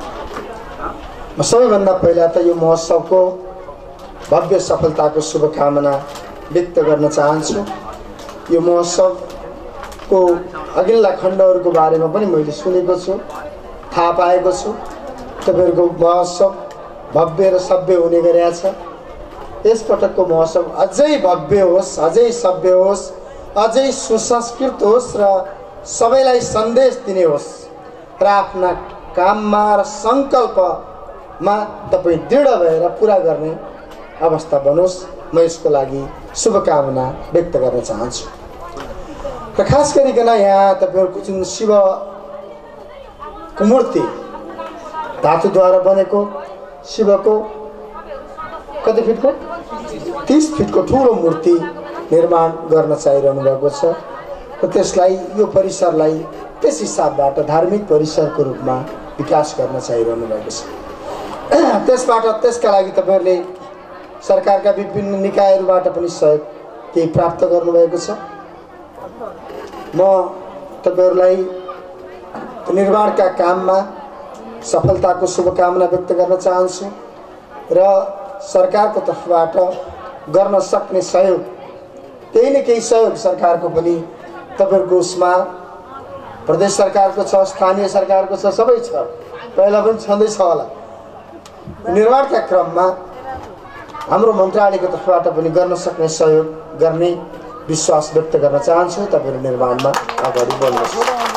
म सबैभन्दा पहिला त यो महोत्सवको भव्य सफलताको शुभकामना व्यक्त गर्न चाहन्छु। यो महोत्सव को अघिल्ला खण्डहरूको बारेमा पनि मैले सुनेको छु, थाहा पाएको छु। तपाईँहरूको महोत्सव भव्य र सभ्य हुने गरेको छ। यसपटकको महोत्सव अझै भव्य होस्, अझै सभ्य होस्, अझै सुसंस्कृत होस् र सबैलाई सन्देश दिने होस् र आफ्ना काममा र सङ्कल्पमा तपाईँ दृढ भएर पुरा गर्ने अवस्था बनोस्। म यसको लागि शुभकामना व्यक्त गर्न चाहन्छु। र खास गरिकन यहाँ तपाईँहरूको जुन शिवको मूर्ति धातुद्वारा बनेको शिवको कति फिटको 30 फिटको ठुलो मूर्ति निर्माण गर्न चाहिरहनु भएको छ र त्यसलाई यो परिसरलाई त्यस हिसाबबाट धार्मिक परिसरको रूपमा विकास गर्न चाहिरहनु भएको छ। त्यसका लागि तपाईँहरूले सरकारका विभिन्न निकायहरूबाट पनि सहयोग केही प्राप्त गर्नुभएको छ। म तपाईँहरूलाई निर्माणका काममा सफलताको शुभकामना व्यक्त गर्न चाहन्छु र सरकारको तर्फबाट गर्न सक्ने सहयोग केही न केही सहयोग सरकारको पनि तपाईँहरूको उसमा प्रदेश सरकारको छ, स्थानीय सरकारको छ, सबै छ, पहिला पनि छँदैछ होला। निर्माणका क्रममा हाम्रो मन्त्रालयको तर्फबाट पनि गर्न सक्ने सहयोग गर्ने विश्वास व्यक्त गर्न चाहन्छु। तपाईँहरू निर्माणमा अगाडि बढ्नुहोस्।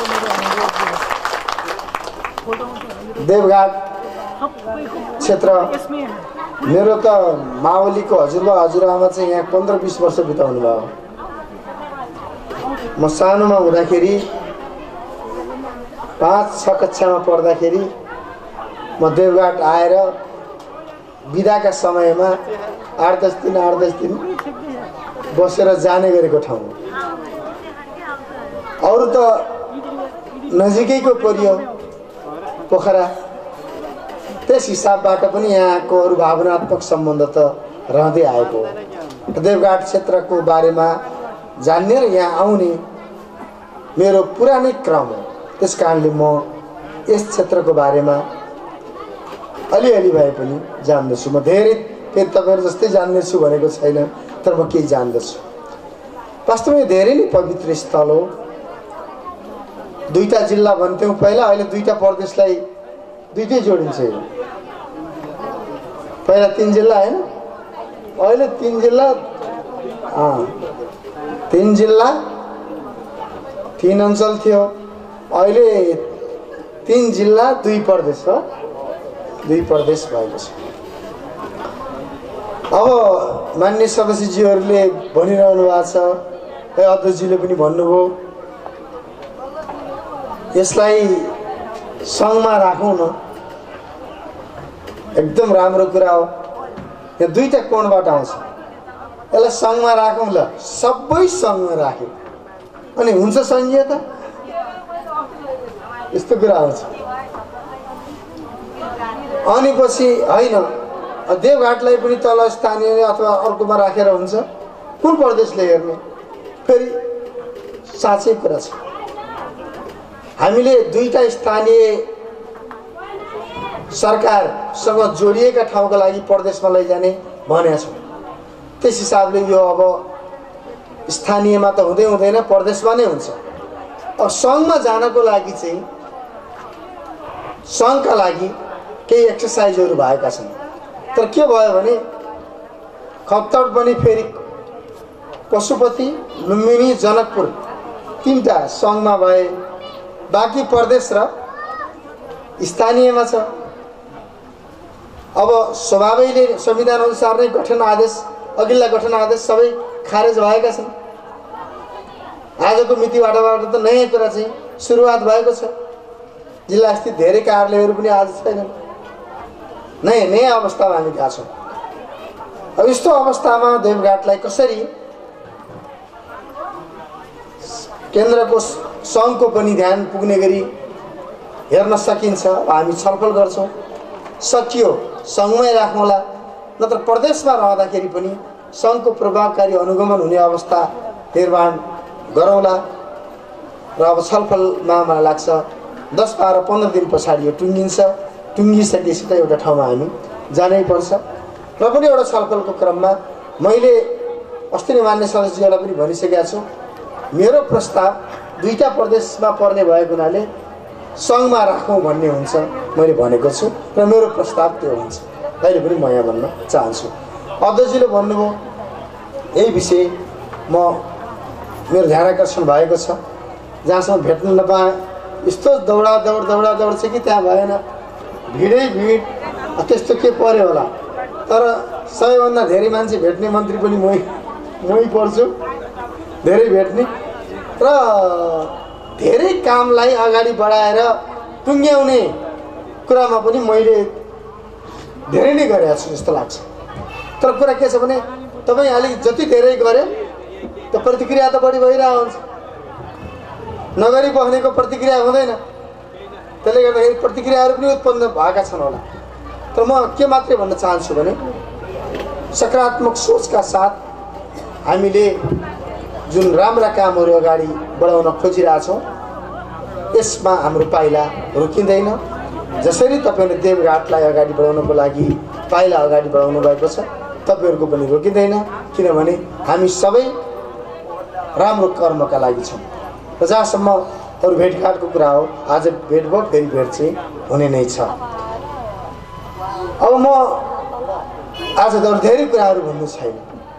देवघाट क्षेत्र मेरो त मावलीको हजुरबा हजुरआमा चाहिँ यहाँ 15-20 वर्ष बिताउनु भयो। म सानोमा हुँदाखेरि 5-6 कक्षामा पढ्दाखेरि म देवघाट आएर बिदाका समयमा 8-10 दिन बसेर जाने गरेको ठाउँ। अरू त नजिकैको परियो पोखरा। त्यस हिसाबबाट पनि यहाँको अरू भावनात्मक सम्बन्ध त रहँदै आएको हो। देवघाट क्षेत्रको बारेमा जान्ने र यहाँ आउने मेरो पुरानै क्रम हो। त्यस कारणले म यस क्षेत्रको बारेमा अलिअलि भए पनि जान्दछु। म धेरै फेरि तपाईँहरू जस्तै जान्दैछु भनेको छैन, तर म केही जान्दछु। वास्तवमा धेरै नै पवित्र स्थल हो। 2टा जिल्ला भन्थ्यौँ पहिला, अहिले 2टा प्रदेशलाई 2टै जोडिन्छ। पहिला 3 जिल्ला होइन, अहिले 3 जिल्ला 3 जिल्ला 3 अञ्चल थियो, अहिले 3 जिल्ला 2 प्रदेश हो, 2 प्रदेश भएको छ। अब मान्य सदस्यज्यूहरूले भनिरहनु भएको छ, अध्यक्षजीले पनि भन्नुभयो, यसलाई सङ्घमा राखौँ न। एकदम राम्रो कुरा हो। यहाँ 2टा कोणबाट आउँछ। यसलाई सङ्घमा राखौँ ल, सबै सङ्घमा राख्यो अनि हुन्छ सङ्घीयता? यस्तो कुरा आउँछ। अनि पछि होइन, देवघाटलाई पनि तल स्थानीय अथवा अर्कोमा राखेर हुन्छ? कुन प्रदेशले हेर्ने? फेरि साँच्चै कुरा छ। हामीले 2टा स्थानीय सरकारसँग जोडिएका ठाउँका लागि प्रदेशमा लैजाने भनेका छौँ। त्यस हिसाबले यो अब स्थानीयमा त हुँदैन, प्रदेशमा नै हुन्छ। अब सङ्घमा जानको लागि चाहिँ सङ्घका लागि केही एक्सर्साइजहरू भएका छन्। तर के भयो भने खप्तड पनि फेरि पशुपति, लुम्बिनी, जनकपुर 3टा सङ्घमा भए, बाँकी प्रदेश र स्थानीयमा छ। अब स्वभावैले संविधान अनुसार नै गठन आदेश, अघिल्ला गठन आदेश सबै खारेज भएका छन्। आजको मितिबाट त नयाँ कुरा चाहिँ सुरुवात भएको छ। जिल्ला स्थित धेरै कार्यालयहरू पनि आज छैनन्। नयाँ अवस्थामा हामी गएका छौँ। अब यस्तो अवस्थामा देवघाटलाई कसरी केन्द्रको सङ्घको पनि ध्यान पुग्ने गरी हेर्न सकिन्छ, हामी छलफल गर्छौँ। सकियो सङ्घमै राखौँला, नत्र प्रदेशमा रहँदाखेरि पनि सङ्घको प्रभावकारी अनुगमन हुने अवस्था निर्माण गरौँला। र अब छलफलमा मलाई लाग्छ 10, 12, 15 दिन पछाडि यो टुङ्गिन्छ। टुङ्गिसकेपछि त एउटा ठाउँमा हामी जानै पर्छ। र पनि एउटा छलफलको क्रममा मैले अस्ति नै मान्य सदस्यहरूलाई पनि भनिसकेका छु, मेरो प्रस्ताव दुईटा प्रदेशमा पर्ने भएको हुनाले सङ्घमा राखौँ भन्ने हुन्छ मैले भनेको छु र मेरो प्रस्ताव त्यो हुन्छ। अहिले पनि म यहाँ भन्न चाहन्छु। अध्यक्षजीले भन्नुभयो यही विषय मेरो ध्यान आकर्षण भएको छ। जहाँसम्म भेट्न नपाएँ यस्तो दौडा छ कि त्यहाँ भएन, भिडै भिड, त्यस्तो के पर्यो होला। तर सबैभन्दा धेरै मान्छे भेट्ने मन्त्री पनि मै पर्छु, धेरै भेट्ने र धेरै कामलाई अगाडि बढाएर टुङ्ग्याउने कुरामा पनि मैले धेरै नै गरेको छु जस्तो लाग्छ। तर कुरा के छ भने तपाईँ अलिक जति धेरै गरे त्यो प्रतिक्रिया त बढी भइरहेको हुन्छ, नगरी बस्नेको प्रतिक्रिया हुँदैन। त्यसले गर्दाखेरि प्रतिक्रियाहरू पनि उत्पन्न भएका छन् होला। तर म के मात्रै भन्न चाहन्छु भने सकारात्मक सोचका साथ हामीले जुन राम्रा कामहरू अगाडि बढाउन खोजिरहेछौँ यसमा हाम्रो पाइला रोकिँदैन। जसरी तपाईँले देवघाटलाई अगाडि बढाउनको लागि पाइला अगाडि बढाउनु भएको छ तपाईँहरूको पनि रोकिँदैन, किनभने हामी सबै राम्रो कर्मका लागि छौँ। र जहाँसम्म अरू भेटघाटको कुरा हो, आज भेट भयो फेरि भेट चाहिँ हुने नै छ। अब म आज त धेरै कुराहरू भन्नु छैन,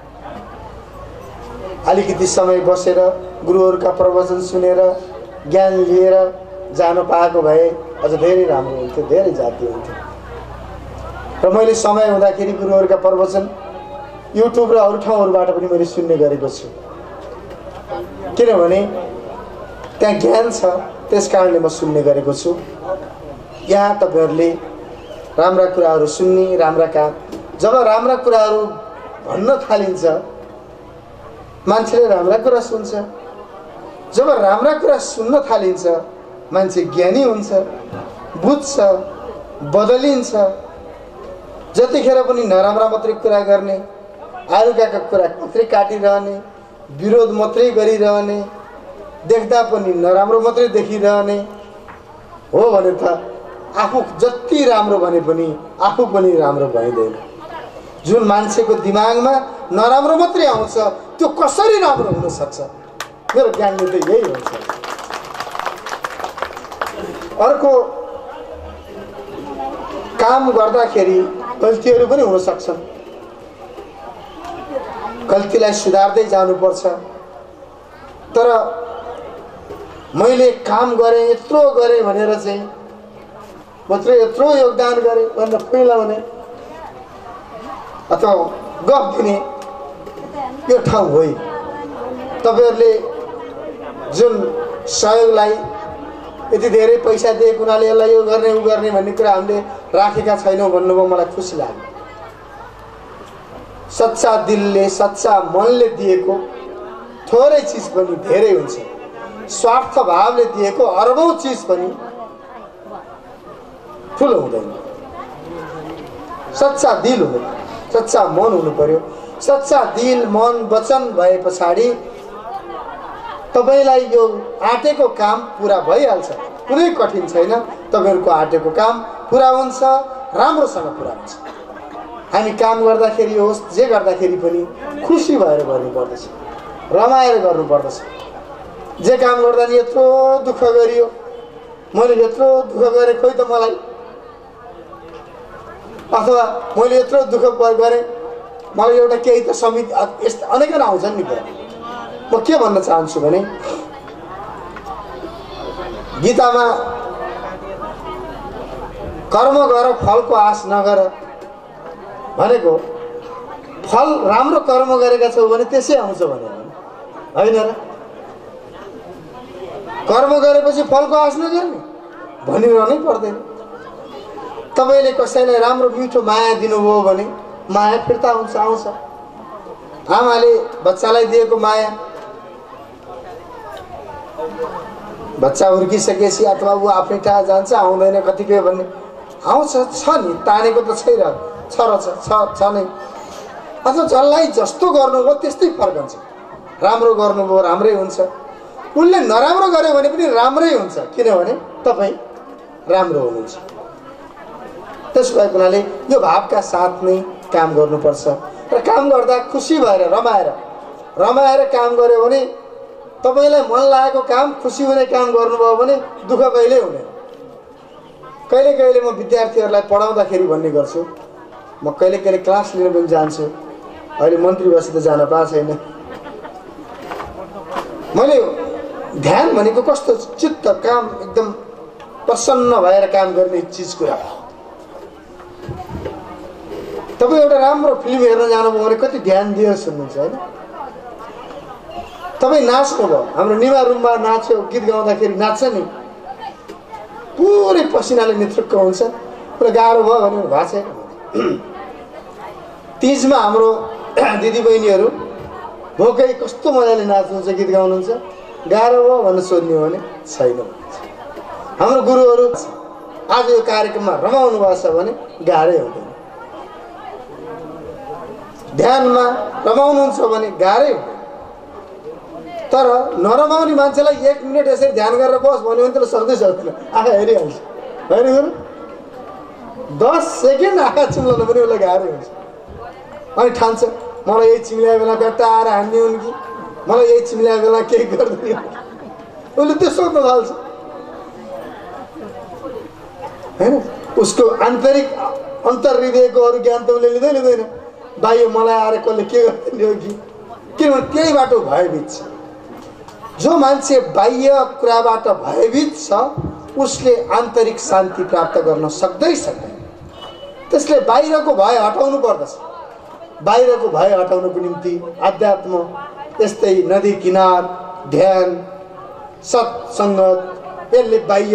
अलिकति समय बसेर गुरुहरूका प्रवचन सुनेर ज्ञान लिएर जानु पाएको भए अझ धेरै राम्रो हुन्थ्यो, धेरै जाति हुन्थ्यो। र मैले समय हुँदाखेरि गुरुहरूका प्रवचन युट्युब र अरू ठाउँहरूबाट पनि मैले सुन्ने गरेको छु, किनभने त्यहाँ ज्ञान छ, त्यस कारणले म सुन्ने गरेको छु। यहाँ तपाईँहरूले राम्रा कुराहरू सुन्ने, राम्रा काम, जब राम्रा कुराहरू भन्न थालिन्छ मान्छेले राम्रा कुरा सुन्छ। जब राम्रा कुरा सुन्न थालिन्छ मान्छे ज्ञानी हुन्छ, बुझ्छ, बदलिन्छ। जतिखेर पनि नराम्रा मात्रै कुरा गर्ने, आलुकाका कुरा मात्रै काटिरहने, विरोध मात्रै गरिरहने, देख्दा पनि नराम्रो मात्रै देखिरहने हो भने त आफू जति राम्रो भने पनि आफू पनि राम्रो भइँदैन। जुन मान्छेको दिमागमा नराम्रो मात्रै आउँछ त्यो कसरी राम्रो हुन सक्छ? मेरो ज्ञानले त यही हुन्छ। अर्को काम गर्दाखेरि गल्तीहरू पनि हुन सक्छन्, गल्तीलाई सुधार्दै जानुपर्छ। तर मैले काम गरेँ, यत्रो गरेँ भनेर चाहिँ मात्रै यत्रो योगदान गरेँ भनेर फैलाउने अथवा गफ दिने यो ठाउँ होइन। तपाईँहरूले जुन सहयोगलाई यति धेरै पैसा दिएको हुनाले यसलाई यो गर्ने उ गर्ने भन्ने कुरा हामीले राखेका छैनौँ भन्नुभयो, मलाई खुसी लाग्यो। सच्चा दिलले सच्चा मनले दिएको थोरै चिज पनि धेरै हुन्छ, स्वार्थ भावले दिएको अरबौँ चिज पनि ठुलो हुँदैन। सच्चा दिल हुनु, सच्चा मन हुनु पर्यो। सच्चा दिल मन वचन भए पछाडि तपाईँलाई यो आँटेको काम पुरा भइहाल्छ, कुनै कठिन छैन। तपाईँहरूको आँटेको काम पुरा हुन्छ, राम्रोसँग पुरा हुन्छ। हामी काम गर्दाखेरि होस् जे गर्दाखेरि पनि खुसी भएर गर्नुपर्दछ, रमाएर गर्नुपर्दछ। जे काम गर्दा नि यत्रो दुःख गरियो, मैले यत्रो दुःख गरेँ खोइ त मलाई, अथवा मैले यत्रो दुःख गरेँ मलाई एउटा केही त समिति, यस्तो अनेक आउँछन् नि कुरा। म के भन्न चाहन्छु भने गीतामा कर्म गर फलको आश नगर भनेको, फल राम्रो कर्म गरेका छौ भने त्यसै आउँछ भने होइन र? कर्म गरेपछि फलको आश नगर्ने भनिरहनै पर्दैन। तपाईँले कसैलाई राम्रो मिठो माया दिनुभयो भने माया फिर्ता हुन्छ, आउँछ। आमाले बच्चालाई दिएको माया बच्चा हुर्किसकेपछि अथवा ऊ आफ्नै टाढा जान्छ, आउँदैन कतिकै भन्ने आउँछ, छ नि, तानेको त छैन, छ नै। अथवा जसलाई जस्तो गर्नुभयो त्यस्तै फर्कन्छ। राम्रो गर्नुभयो राम्रै हुन्छ, उसले नराम्रो गर्यो भने पनि राम्रै हुन्छ, किनभने तपाईँ राम्रो हुनुहुन्छ। त्यसो भएको हुनाले यो भावका साथ नै काम गर्नुपर्छ। र काम गर्दा खुसी भएर रमाएर काम गर्यो भने तपाईँलाई मन लागेको काम, खुसी हुने काम गर्नुभयो भने दुःख कहिल्यै हुँदैन। कहिले कहिले म विद्यार्थीहरूलाई पढाउँदाखेरि भन्ने गर्छु, म कहिले कहिले क्लास लिन पनि जान्छु। अहिले मन्त्री बसी त जान पाएको छैन। मैले ध्यान भनेको कस्तो चित्त, काम एकदम प्रसन्न भएर काम गर्ने चिज कुरा हो। तपाईँ एउटा राम्रो फिल्म हेर्न जानुभयो भने कति ध्यान दिएर सुन्नुहुन्छ होइन? तपाईँ नाच्नुभयो, हाम्रो निमा रुममा नाच्यो, गीत गाउँदाखेरि नाच्छ नि, पुरै पसिनाले नेतृत्व हुन्छ, पुरा गाह्रो भयो भने भएको छैन। तिजमा हाम्रो दिदीबहिनीहरू भोकै कस्तो मजाले नाच्नुहुन्छ, गीत गाउनुहुन्छ, गाह्रो भयो भनेर सोध्ने हो भने छैन। हाम्रो गुरुहरू आज यो कार्यक्रममा रमाउनु भएको छ भने गाह्रै हुँदैन। ध्यानमा रमाउनुहुन्छ भने गाह्रै हुँदैन। तर नरमाउने मान्छेलाई 1 मिनट यसरी ध्यान गरेर बस भन्यो भने त सक्दै सक्दैन, आँखा हेरिहाल्छ होइन? 10 सेकेन्ड आँखा चिम्लाउनु पनि उसलाई गाह्रै हुन्छ। अनि ठान्छ मलाई यही चिम्ल्याए बेला गट्टा आएर हान्ने हुन् कि मलाई यही चिम्ल्याए बेला केही गर्दैन, उसले त्यो सोध्न थाल्छ होइन? उसको आन्तरिक अन्तर्हृदयको अरू ज्ञान त उसले लिँदैन। बाह्य मलाई आएर कसले के गरिदिने हो कि, किनभने त्यहीबाट भयभीत छ। जो मान्छे बाह्य कुराबाट भयभीत छ उसले आन्तरिक शान्ति प्राप्त गर्न सक्दैन। त्यसले बाहिरको भय हटाउनु पर्दछ। बाहिरको भय हटाउनको निम्ति आध्यात्म, यस्तै नदी किनार, ध्यान, सत्सङ्गत, यसले बाह्य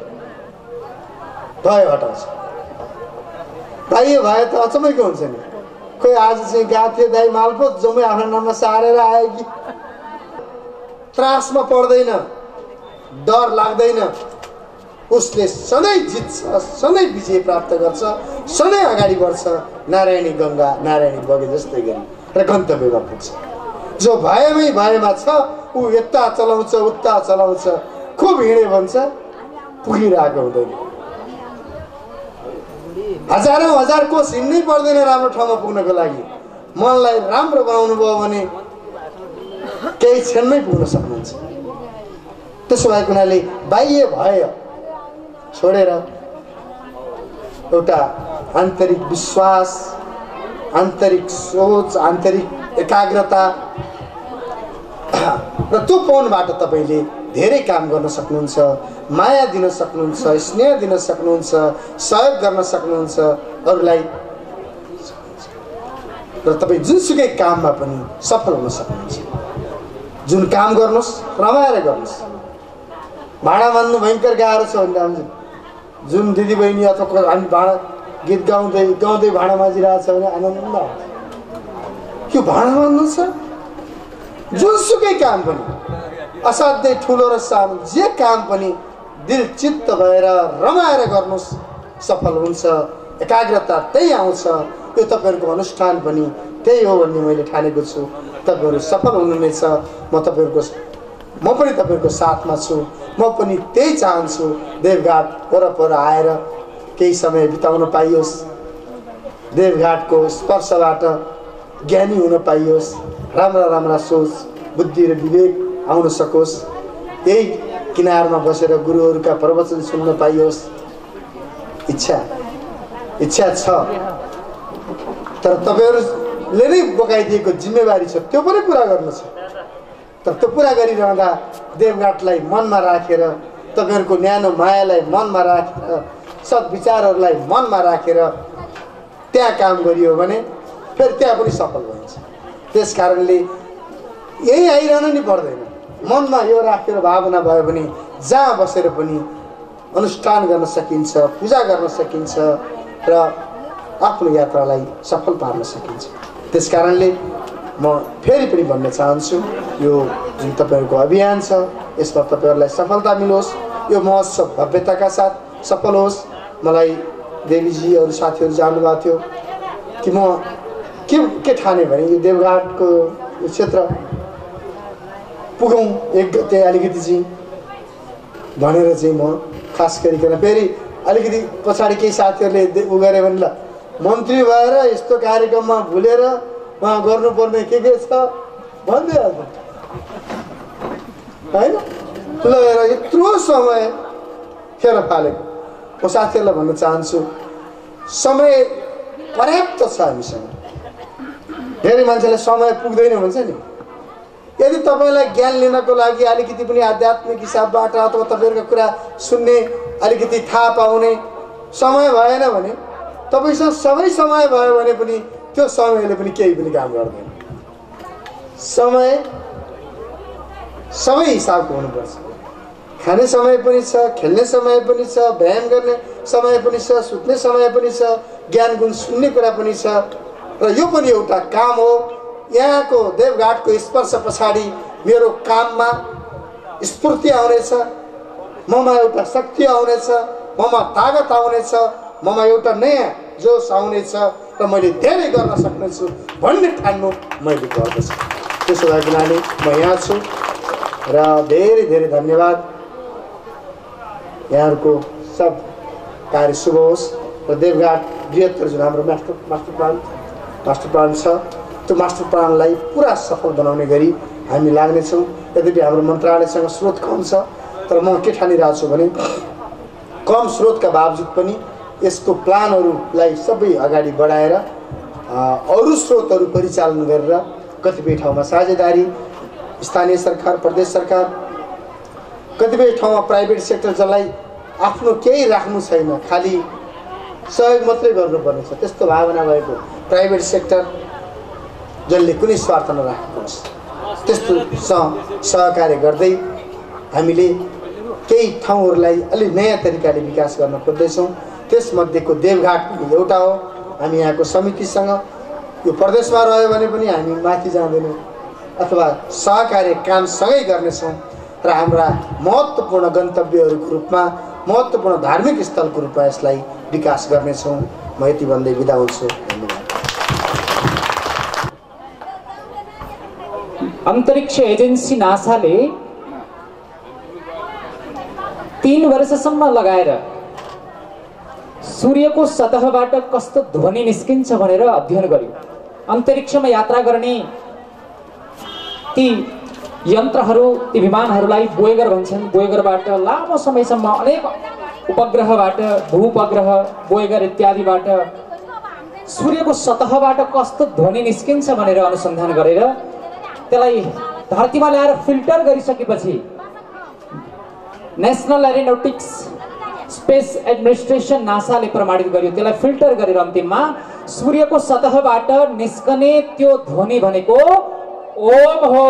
भय हटाउँछ। बाह्य भय त अचम्मैको हुन्छ नि। खोइ आज चाहिँ गएको थियो दाइ मालपोत जम्मै आफ्नो नाममा सारेर आयो कि, त्रासमा पर्दैन, डर लाग्दैन, उसले सधैँ जित्छ, सधैँ विजय प्राप्त गर्छ, सधैँ अगाडि बढ्छ, नारायणी गङ्गा नारायणी बगे जस्तै गरी र गन्तव्यमा पुग्छ। जो भयमै भयमा छ ऊ यता चलाउँछ उता चलाउँछ, खुब हिँड्यो भन्छ, पुगिरहेको हुँदैन। हजारौँ हजार कोस हिँड्नै पर्दैन राम्रो ठाउँमा पुग्नको लागि। मनलाई राम्रो बनाउनु भयो भने केही क्षणमै पुग्न सक्नुहुन्छ। त्यसो भएको हुनाले बाह्य भय छोडेर एउटा आन्तरिक विश्वास, आन्तरिक सोच, आन्तरिक एकाग्रता र त्यो पौनबाट तपाईँले धेरै काम गर्न सक्नुहुन्छ, माया दिन सक्नुहुन्छ, स्नेह दिन सक्नुहुन्छ, सहयोग गर्न सक्नुहुन्छ अरूलाई, र तपाईँ जुनसुकै काममा पनि सफल हुन सक्नुहुन्छ। जुन काम गर्नुहोस् रमाएर गर्नुहोस्। भाँडा मान्नु भयङ्कर गाह्रो छ भने हामी जुन दिदीबहिनी अथवा हामी भाँडा गीत गाउँदै गाउँदै भाँडा माझिरहेको छ भने आनन्द आउँछ। त्यो भाँडा मान्नु छ, जुनसुकै काम पनि, असाध्यै ठुलो र सानो जे काम पनि दिल चित्त भएर रमाएर गर्नुहोस्, सफल हुन्छ। एकाग्रता त्यही आउँछ। यो तपाईँहरूको अनुष्ठान पनि त्यही हो भन्ने मैले ठानेको छु। तपाईँहरू सफल हुनुहुनेछ। म पनि तपाईँहरूको साथमा छु। म पनि त्यही चाहन्छु, देवघाट वरपर आएर केही समय बिताउन पाइयोस्, देवघाटको स्पर्शबाट ज्ञानी हुन पाइयोस्, राम्रा राम्रा सोच, बुद्धि र विवेक आउन सकोस्, यही किनारमा बसेर गुरुहरूका प्रवचन सुन्न पाइयोस्। इच्छा छ, तर तपाईँहरूले नै बोकाइदिएको जिम्मेवारी छ, त्यो पनि पुरा गर्नु छ। तर त्यो पुरा गरिरहँदा देवघाटलाई मनमा राखेर, तपाईँहरूको न्यानो मायालाई मनमा राखेर, सद्विचारहरूलाई मनमा राखेर त्यहाँ काम गरियो भने फेरि त्यहाँ पनि सफल भइन्छ। त्यस कारणले यही आइरहनु नि पर्दैन। मनमा यो राखेर भावना भयो भने जहाँ बसेर पनि अनुष्ठान गर्न सकिन्छ, पूजा गर्न सकिन्छ र आफ्नो यात्रालाई सफल पार्न सकिन्छ। त्यस कारणले म फेरि पनि भन्न चाहन्छु, यो जुन तपाईँहरूको अभियान छ यसमा तपाईँहरूलाई सफलता मिलोस्, यो महोत्सव भव्यताका साथ सफल होस्। मलाई देवीजी अरू साथीहरू जानुभएको थियो कि म के ठाने भने यो देवघाटको यो क्षेत्र पुगौँ 1 गते अलिकति चाहिँ भनेर चाहिँ म खास गरिकन फेरि अलिकति पछाडि केही साथीहरूले उ गरे भने ल मन्त्री भएर यस्तो कार्यक्रममा भुलेर उहाँ गर्नुपर्ने के छ भनिदिइहाल्छ। होइन लगेर यत्रो समय खेर फालेको। म साथीहरूलाई भन्न चाहन्छु समय पर्याप्त छ हामीसँग। धेरै मान्छेलाई समय पुग्दैन भन्छ नि। यदि तपाईँलाई ज्ञान लिनको लागि अलिकति पनि आध्यात्मिक हिसाबबाट अथवा तपाईँहरूको कुरा सुन्ने अलिकति थाहा पाउने समय भएन भने तपाईँसँग सबै समय भयो भने पनि त्यो समयले पनि केही पनि काम गर्दैन। समय सबै हिसाबको हुनुपर्छ। खाने समय पनि छ, खेल्ने समय पनि छ, व्यायाम गर्ने समय पनि छ, सुत्ने समय पनि छ, ज्ञान गुण सुन्ने कुरा पनि छ र यो पनि एउटा काम हो। यहाँको देवघाटको स्पर्श पछाडि मेरो काममा स्फूर्ति आउनेछ, ममा एउटा शक्ति आउनेछ, ममा तागत आउनेछ, ममा एउटा नयाँ जोस आउनेछ र मैले धेरै गर्न सक्नेछु भन्ने ठान्नु मैले गर्दछु। त्यसो भएको हुनाले म यहाँ छु र धेरै धेरै धन्यवाद। यहाँहरूको सब कार्य शुभ होस् र देवघाट बृहत्तर जुन हाम्रो मास्टर प्लान छ त्यो मास्टर प्लानलाई पुरा सफल बनाउने गरी हामी लाग्नेछौँ। यद्यपि हाम्रो मन्त्रालयसँग स्रोत कम छ तर म के ठानिरहेको छु भने कम स्रोतका बावजुद पनि यसको प्लानहरूलाई सबै अगाडि बढाएर अरू स्रोतहरू परिचालन गरेर कतिपय ठाउँमा साझेदारी स्थानीय सरकार, प्रदेश सरकार, कतिपय ठाउँमा प्राइभेट सेक्टर जसलाई आफ्नो केही राख्नु छैन, खालि सहयोग मात्रै गर्नुपर्ने छ त्यस्तो भावना भएको प्राइभेट सेक्टर जसले कुनै स्वार्थ नराखेको होस् त्यस्तोसँग सहकार्य गर्दै हामीले केही ठाउँहरूलाई अलि नयाँ तरिकाले विकास गर्न खोज्दैछौँ। त्यसमध्येको देवघाट पनि एउटा हो। हामी यहाँको समितिसँग यो प्रदेशमा रह्यो भने पनि हामी माथि जाँदैनौँ अथवा सहकार्य काम सँगै गर्नेछौँ र हाम्रा महत्त्वपूर्ण गन्तव्यहरूको रूपमा, महत्त्वपूर्ण धार्मिक स्थलको रूपमा यसलाई विकास गर्नेछौँ। म यति भन्दै बिदा हुन्छु। धन्यवाद। अन्तरिक्ष एजेन्सी नासाले 3 वर्षसम्म लगाएर सूर्यको सतहबाट कस्तो ध्वनि निस्किन्छ भनेर अध्ययन गर्यो। अन्तरिक्षमा यात्रा गर्ने ती यन्त्रहरू, ती विमानहरूलाई बोयगर भन्छन्। बोयगरबाट लामो समयसम्म अनेक उपग्रहबाट, भूउपग्रह, बोयगर इत्यादिबाट सूर्यको सतहबाट कस्तो ध्वनि निस्किन्छ भनेर अनुसन्धान गरेर त्यसलाई धरतीमा ल्याएर फिल्टर गरिसकेपछि नेसनल एरोनोटिक्स स्पेस एडमिनिस्ट्रेसन नासाले प्रमाणित गर्यो। त्यसलाई फिल्टर गरेर अन्तिममा सूर्यको सतहबाट निस्कने त्यो ध्वनि भनेको ओम हो।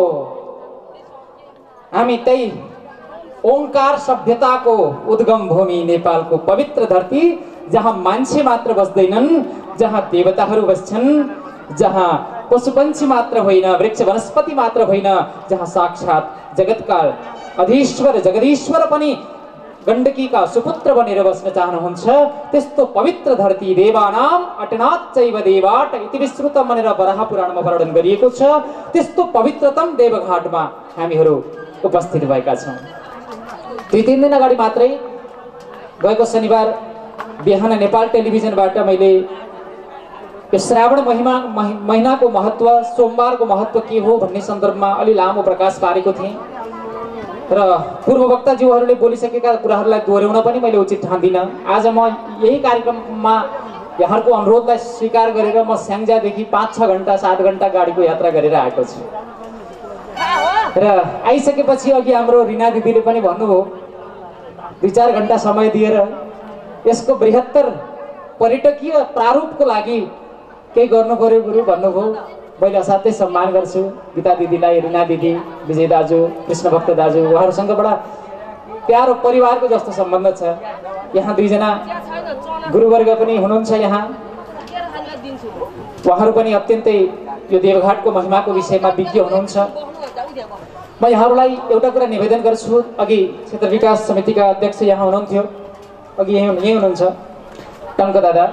हामी त्यही ओंकार सभ्यताको उद्गम भूमि नेपालको पवित्र धरती, जहाँ मान्छे मात्र बस्दैनन्, जहाँ देवताहरू बस्छन्, जहाँ पशुपन्छी मात्र होइन, वृक्ष वनस्पति मात्र होइन, जहाँ साक्षात जगतका अधीश्वर जगदीश्वर पनि गण्डकीका सुपुत्र बनेर बस्न चाहनुहुन्छ। त्यस्तो पवित्र धरती देवानाम अटनात् चैव देवाट इति विश्रुतम भनेर वराह पुराणमा वर्णन गरिएको छ। त्यस्तो पवित्रतम देवघाटमा हामीहरू उपस्थित भएका छौँ। 2-3 दिन अगाडि मात्रै गएको शनिबार बिहान नेपाल टेलिभिजनबाट मैले यो श्रावण महिनाको महत्त्व, सोमबारको महत्त्व के हो भन्ने सन्दर्भमा अलि लामो प्रकाश पारेको थिएँ र पूर्ववक्ताज्यूहरूले बोलिसकेका कुराहरूलाई दोहोऱ्याउन पनि मैले उचित ठान्दिनँ। आज म यही कार्यक्रममा यहाँहरूको अनुरोधलाई स्वीकार गरेर म स्याङ्जादेखि 5-6 घन्टा 7 घन्टा गाडीको यात्रा गरेर आएको छु र आइसकेपछि अघि हाम्रो रिना दिदीले पनि भन्नुभयो 2-4 घन्टा समय दिएर यसको बृहत्तर पर्यटकीय प्रारूपको लागि केही गर्नु पर्यो गुरु भन्नुभयो। मैले असाध्यै सम्मान गर्छु गीता दिदीलाई, रिना दिदी, विजय दाजु, कृष्ण भक्त दाजु, उहाँहरूसँग बडा प्यारो परिवारको जस्तो सम्बन्ध छ। यहाँ 2 जना गुरुवर्ग पनि हुनुहुन्छ। यहाँ उहाँहरू पनि अत्यन्तै यो देवघाटको महिमाको विषयमा विज्ञ हुनुहुन्छ। म यहाँहरूलाई एउटा कुरा निवेदन गर्छु। अघि क्षेत्र विकास समितिका अध्यक्ष यहाँ हुनुहुन्थ्यो, अघि यहीँ हुनुहुन्छ टङ्क दादा।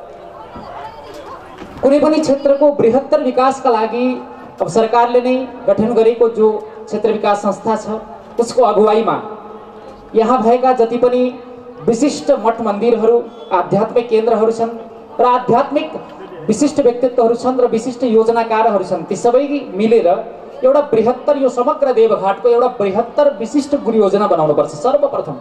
कुनै पनि क्षेत्रको बृहत्तर विकासका लागि अब सरकारले नै गठन गरेको जो क्षेत्र विकास संस्था छ उसको अगुवाईमा यहाँ भएका जति पनि विशिष्ट मठ मन्दिरहरू, आध्यात्मिक केन्द्रहरू छन् र आध्यात्मिक विशिष्ट व्यक्तित्वहरू छन् र विशिष्ट योजनाकारहरू छन्, ती सबै मिलेर एउटा बृहत्तर यो समग्र देवघाटको एउटा बृहत्तर विशिष्ट गुरु योजना बनाउनुपर्छ। सर्वप्रथम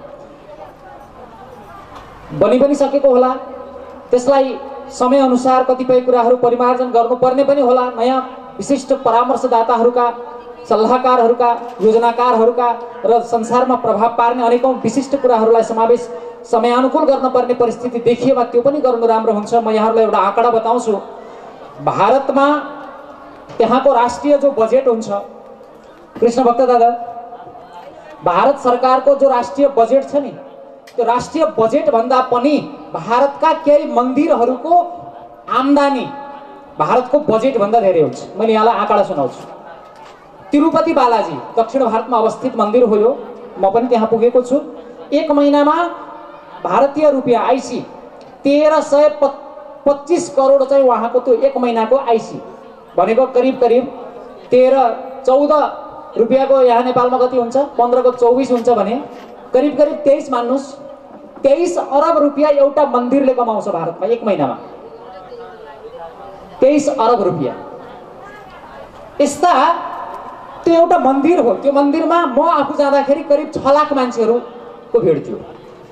बनि पनि सकेको होला, त्यसलाई समयअनुसार कतिपय कुराहरू परिमार्जन गर्नुपर्ने पनि होला। नयाँ विशिष्ट परामर्शदाताहरूका, सल्लाहकारहरूका, योजनाकारहरूका र संसारमा प्रभाव पार्ने अनेकौं विशिष्ट कुराहरूलाई समावेश समयानुकूल गर्नुपर्ने परिस्थिति देखिएमा त्यो पनि गर्नु राम्रो हुन्छ। म यहाँहरूलाई एउटा आँकडा बताउँछु। भारतमा त्यहाँको राष्ट्रिय जो बजेट हुन्छ, कृष्ण भक्त दादा, भारत सरकारको जो राष्ट्रिय बजेट छ नि, त्यो राष्ट्रिय बजेट भन्दा पनि भारतका केही मन्दिरहरूको आम्दानी भारतको बजेट भन्दा धेरै हुन्छ। मैले यहाँलाई आँकडा सुनाउँछु। तिरुपति बालाजी दक्षिण भारतमा अवस्थित मन्दिर हो यो, म पनि त्यहाँ पुगेको छु। एक महिनामा भारतीय रुपियाँ आइसी 1325 करोड चाहिँ उहाँको त्यो एक महिनाको आइसी भनेको करिब करिब 13-14 रुपियाँको यहाँ नेपालमा कति हुन्छ, 15 को 24 हुन्छ भने करिब करिब 23 मान्नुहोस्, 23 अरब रुपियाँ एउटा मन्दिरले कमाउँछ भारतमा एक महिनामा। 23 अरब रुपियाँ। यस्ता त्यो एउटा मन्दिर हो। त्यो मन्दिरमा म आफू जाँदाखेरि करिब 6 लाख मान्छेहरूको भिड थियो।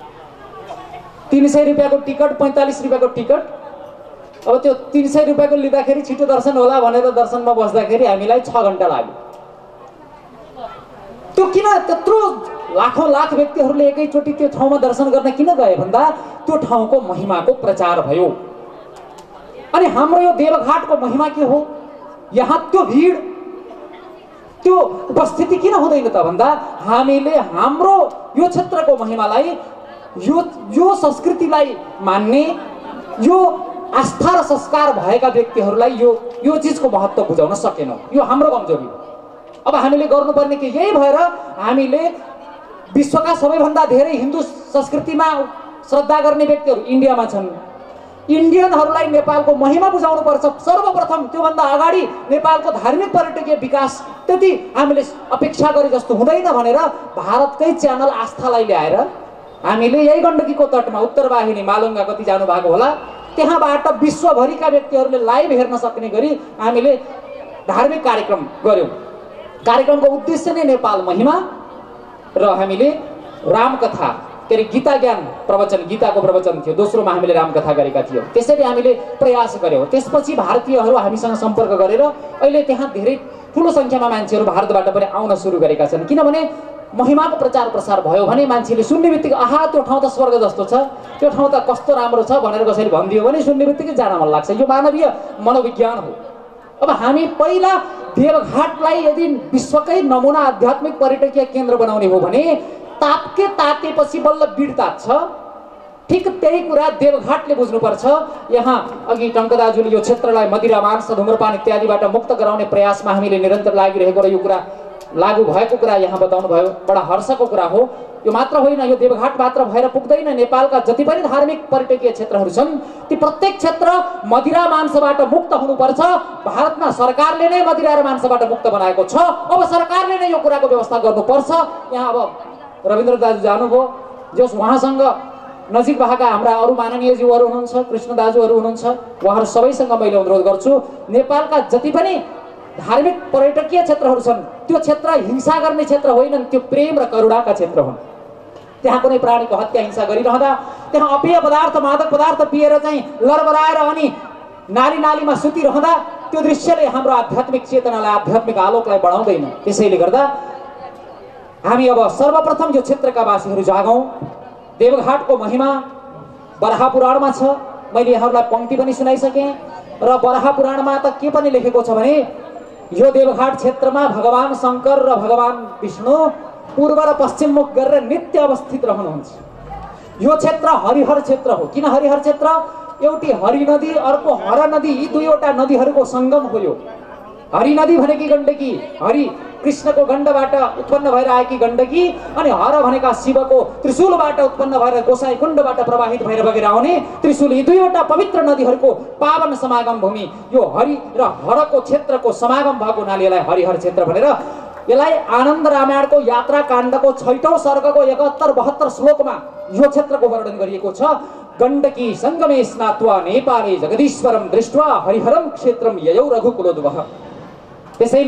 300 रुपियाँको टिकट, 45 रुपियाँको टिकट। अब त्यो 300 रुपियाँको लिँदाखेरि छिटो दर्शन होला भनेर दर्शनमा बस्दाखेरि हामीलाई 6 घण्टा लाग्यो। त्यो किन त्यत्रो लाखौं लाख व्यक्तिहरूले एकैचोटि त्यो ठाउँमा दर्शन गर्न किन गए भन्दा त्यो ठाउँको महिमाको प्रचार भयो। अनि हाम्रो यो देवघाटको महिमा के हो? यहाँ त्यो भिड, त्यो उपस्थिति किन हुँदैन त भन्दा हामीले हाम्रो यो क्षेत्रको महिमालाई, यो संस्कृतिलाई मान्ने, यो आस्था र संस्कार भएका व्यक्तिहरूलाई यो चिजको महत्त्व बुझाउन सकेनौँ। यो हाम्रो कमजोरी हो। अब हामीले गर्नुपर्ने के? यही भएर हामीले विश्वका सबैभन्दा धेरै हिन्दू संस्कृतिमा श्रद्धा गर्ने व्यक्तिहरू इन्डियामा छन्। इन्डियनहरूलाई नेपालको महिमा बुझाउनु पर्छ सर्वप्रथम। त्योभन्दा अगाडि नेपालको धार्मिक पर्यटकीय विकास त्यति हामीले अपेक्षा गरे जस्तो हुँदैन भनेर भारतकै च्यानल आस्थालाई ल्याएर हामीले यही गण्डकीको तटमा उत्तरवाहिनी मालुङ्गा कति जानु भएको होला, त्यहाँबाट विश्वभरिका व्यक्तिहरूले लाइभ हेर्न सक्ने गरी हामीले धार्मिक कार्यक्रम गर्यौँ। कार्यक्रमको उद्देश्य नै नेपाल महिमा र हामीले रामकथा के अरे गीता ज्ञान प्रवचन, गीताको प्रवचन थियो। दोस्रोमा हामीले रामकथा गरेका थियौँ। त्यसरी हामीले प्रयास गर्यौँ। त्यसपछि भारतीयहरू हामीसँग सम्पर्क गरेर अहिले त्यहाँ धेरै ठुलो सङ्ख्यामा मान्छेहरू भारतबाट पनि आउन सुरु गरेका छन्। किनभने महिमाको प्रचार प्रसार भयो भने मान्छेले सुन्ने बित्तिकै आहा त्यो ठाउँ त स्वर्ग जस्तो छ, त्यो ठाउँ त कस्तो राम्रो छ भनेर कसैले भनिदियो भने सुन्ने बित्तिकै जान मन लाग्छ। यो मानवीय मनोविज्ञान हो। अब हामी पहिला देवघाटलाई यदि विश्वकै नमुना आध्यात्मिक पर्यटकीय केन्द्र बनाउने हो भने तातेपछि बल्ल बिड तात्छ। ठिक त्यही कुरा देवघाटले बुझ्नुपर्छ। यहाँ अघि टङ्क दाजुले यो क्षेत्रलाई मदिरा, मांस, धुम्रपान इत्यादिबाट मुक्त गराउने प्रयासमा हामीले निरन्तर लागिरहेको र यो कुरा लागू भएको कुरा यहाँ बताउनु भयो। बडा हर्षको कुरा हो। यो मात्र होइन, यो देवघाट मात्र भएर पुग्दैन। नेपालका जति पनि धार्मिक पर्यटकीय क्षेत्रहरू छन् ती प्रत्येक क्षेत्र मदिरा मांसबाट मुक्त हुनुपर्छ। भारतमा सरकारले नै मदिरा र मांसबाट मुक्त बनाएको छ। अब सरकारले नै यो कुराको व्यवस्था गर्नुपर्छ। यहाँ अब रविन्द्र दाजु जानुभयो, जस उहाँसँग नजिक भएका हाम्रा अरू माननीयज्यूहरू हुनुहुन्छ, कृष्ण दाजुहरू हुनुहुन्छ, उहाँहरू सबैसँग मैले अनुरोध गर्छु नेपालका जति पनि धार्मिक पर्यटकीय क्षेत्रहरू छन् त्यो क्षेत्र हिंसा गर्ने क्षेत्र होइनन्, त्यो प्रेम र करुणाका क्षेत्र हुन्। त्यहाँ कुनै प्राणीको हत्या हिंसा गरिरहँदा, त्यहाँ अपेय पदार्थ, मादक पदार्थ पिएर चाहिँ लरबराएर अनि नालीमा सुतिरहँदा त्यो दृश्यले हाम्रो आध्यात्मिक चेतनालाई, आध्यात्मिक आलोकलाई बढाउँदैन। त्यसैले गर्दा हामी अब सर्वप्रथम यो क्षेत्रका वासीहरू जागौँ। देवघाटको महिमा बराह पुराणमा छ। मैले यहाँहरूलाई पंक्ति पनि सुनाइसकेँ र बराह पुराणमा त के पनि लेखेको छ भने यो देवघाट क्षेत्रमा भगवान शङ्कर र भगवान विष्णु पूर्व र पश्चिम मुख गरेर नित्य अवस्थित रहनुहुन्छ। यो क्षेत्र हरिहर क्षेत्र हो। किन हरिहर क्षेत्र? एउटी हरि नदी, अर्को हर नदी, यी दुईवटा नदीहरूको सङ्गम हो यो। हरि नदी भनेकी गण्डकी, हरि कृष्णको गण्डबाट उत्पन्न भएर आएकी गण्डकी, अनि हर भनेका शिवको त्रिशूलबाट उत्पन्न भएर गोसाई कुण्डबाट प्रवाहित भएर बगेर आउने त्रिशूल, यी दुईवटा पवित्र नदीहरूको पावन समागम भूमि यो हरि र हरको क्षेत्रको समागम भएको हुनाले यसलाई हरिहर क्षेत्र भनेर, यसलाई आनन्द रामायणको यात्रा काण्डको 6औं सर्गको 71-72 श्लोकमा यो क्षेत्रको वर्णन गरिएको छ। गण्डकी सङ्गमे स्नात्वा नेपाले जगदीश्वरम दृष्ट्वा हरिहरम क्षेत्रम ययौ रघुकुलोद्भव। त्यसैले